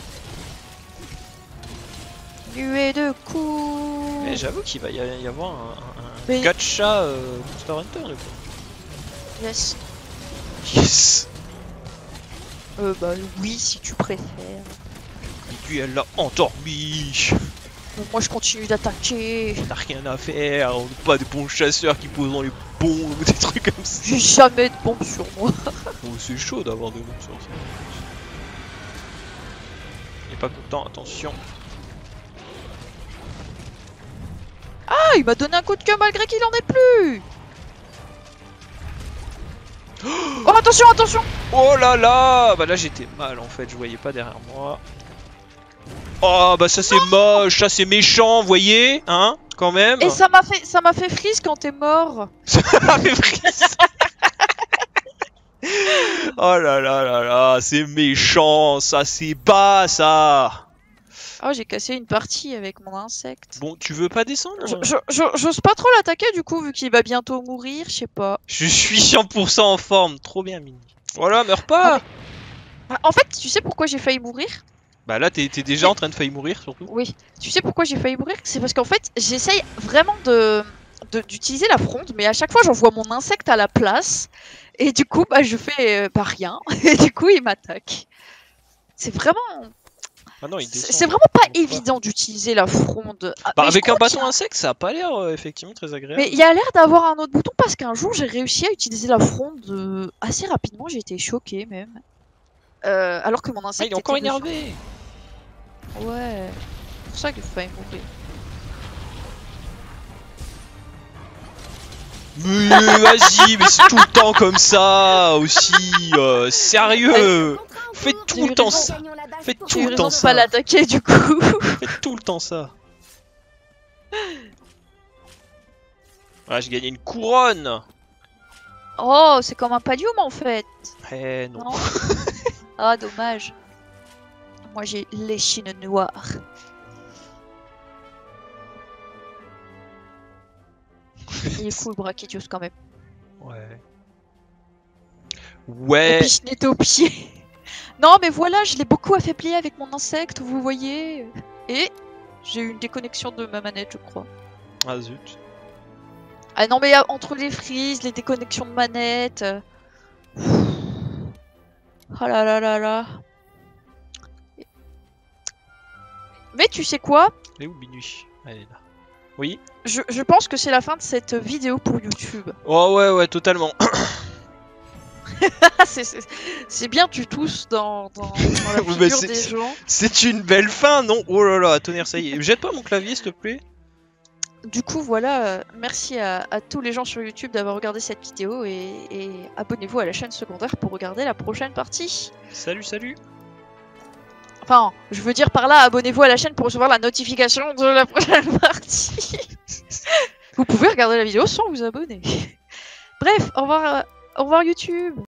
Nuée de coups. Mais j'avoue qu'il va y y avoir un, un, un Mais- gacha euh, Monster Hunter, du coup. Yes. Yes. Euh, bah oui, si tu préfères. Et puis elle l'a endormi. Bon, moi je continue d'attaquer. T'as rien à faire, on n'est pas des bons chasseurs qui posent dans les bombes ou des trucs comme ça. J'ai jamais de bombe sur moi. Oh, c'est chaud d'avoir des bombes sur ça. Il est pas content, attention. Ah, il m'a donné un coup de queue malgré qu'il en ait plus. Oh, attention, attention. Oh là là. Bah là j'étais mal en fait, je voyais pas derrière moi. Oh bah ça c'est moche, ça c'est méchant, vous voyez, hein, quand même. Et ça m'a fait, ça m'a fait freeze quand t'es mort. Ça m'a fait freeze. Oh là là là là, c'est méchant, ça c'est bas ça. Oh, j'ai cassé une partie avec mon insecte. Bon, tu veux pas descendre? Je- je- je- J'ose pas trop l'attaquer du coup vu qu'il va bientôt mourir, je sais pas. Je suis cent pour cent en forme, trop bien Mini. Voilà, meurs pas. Ah, en fait, tu sais pourquoi j'ai failli mourir? Bah là t'es déjà en train de faillir mourir surtout. Oui. Tu sais pourquoi j'ai failli mourir? C'est parce qu'en fait, j'essaye vraiment de de- d'utiliser la fronde, mais à chaque fois j'envoie mon insecte à la place. Et du coup, bah je fais euh, pas rien. Et du coup, il m'attaque. C'est vraiment... Ah non, il C'est descend. c'est vraiment pas évident d'utiliser la fronde. Ah, Bah mais je avec un crois qu'il y bâton a- insecte, ça a pas l'air euh, effectivement très agréable. Mais il y a l'air d'avoir un autre bouton parce qu'un jour j'ai réussi à utiliser la fronde euh, assez rapidement, j'ai été choquée même. Euh, alors que mon Ah, insecte il est encore était dessus. énervé. Ouais, c'est pour ça qu'il faut failli mourir. Mais vas-y, mais c'est tout le temps comme ça aussi. euh, sérieux. Faites tout le temps ça. Faites J'ai tout eu le temps raison de ça. pas l'attaquer du coup. Faites tout le temps ça. Voilà, j'ai gagné une couronne. Oh, c'est comme un pallium en fait. Eh non. Non. Ah, dommage. Moi j'ai l'échine noire. Il est cool Brachydios quand même. Ouais. Et Ouais. puis je n'étais au pied. Non mais voilà, je l'ai beaucoup affaibli avec mon insecte, vous voyez. Et j'ai eu une déconnexion de ma manette, je crois. Ah zut. Ah non mais euh, entre les frises, les déconnexions de manette. euh, Oh là là là là. Mais tu sais quoi? Elle est où Minuit? Elle est là. Oui. je, je pense que c'est la fin de cette vidéo pour YouTube. Oh ouais ouais totalement. c'est- c'est c'est bien tu tousses dans, dans, dans la Oui, bah, figure c'est- des gens. C'est une belle fin non? Oh là là, tonnerre ça y est. Jette pas mon clavier s'il te plaît. Du coup voilà, euh, merci à, à tous les gens sur YouTube d'avoir regardé cette vidéo et, et abonnez-vous à la chaîne secondaire pour regarder la prochaine partie. Salut salut. Enfin, je veux dire par là, abonnez-vous à la chaîne pour recevoir la notification de la prochaine partie. Vous pouvez regarder la vidéo sans vous abonner. Bref, au revoir, euh, au revoir YouTube.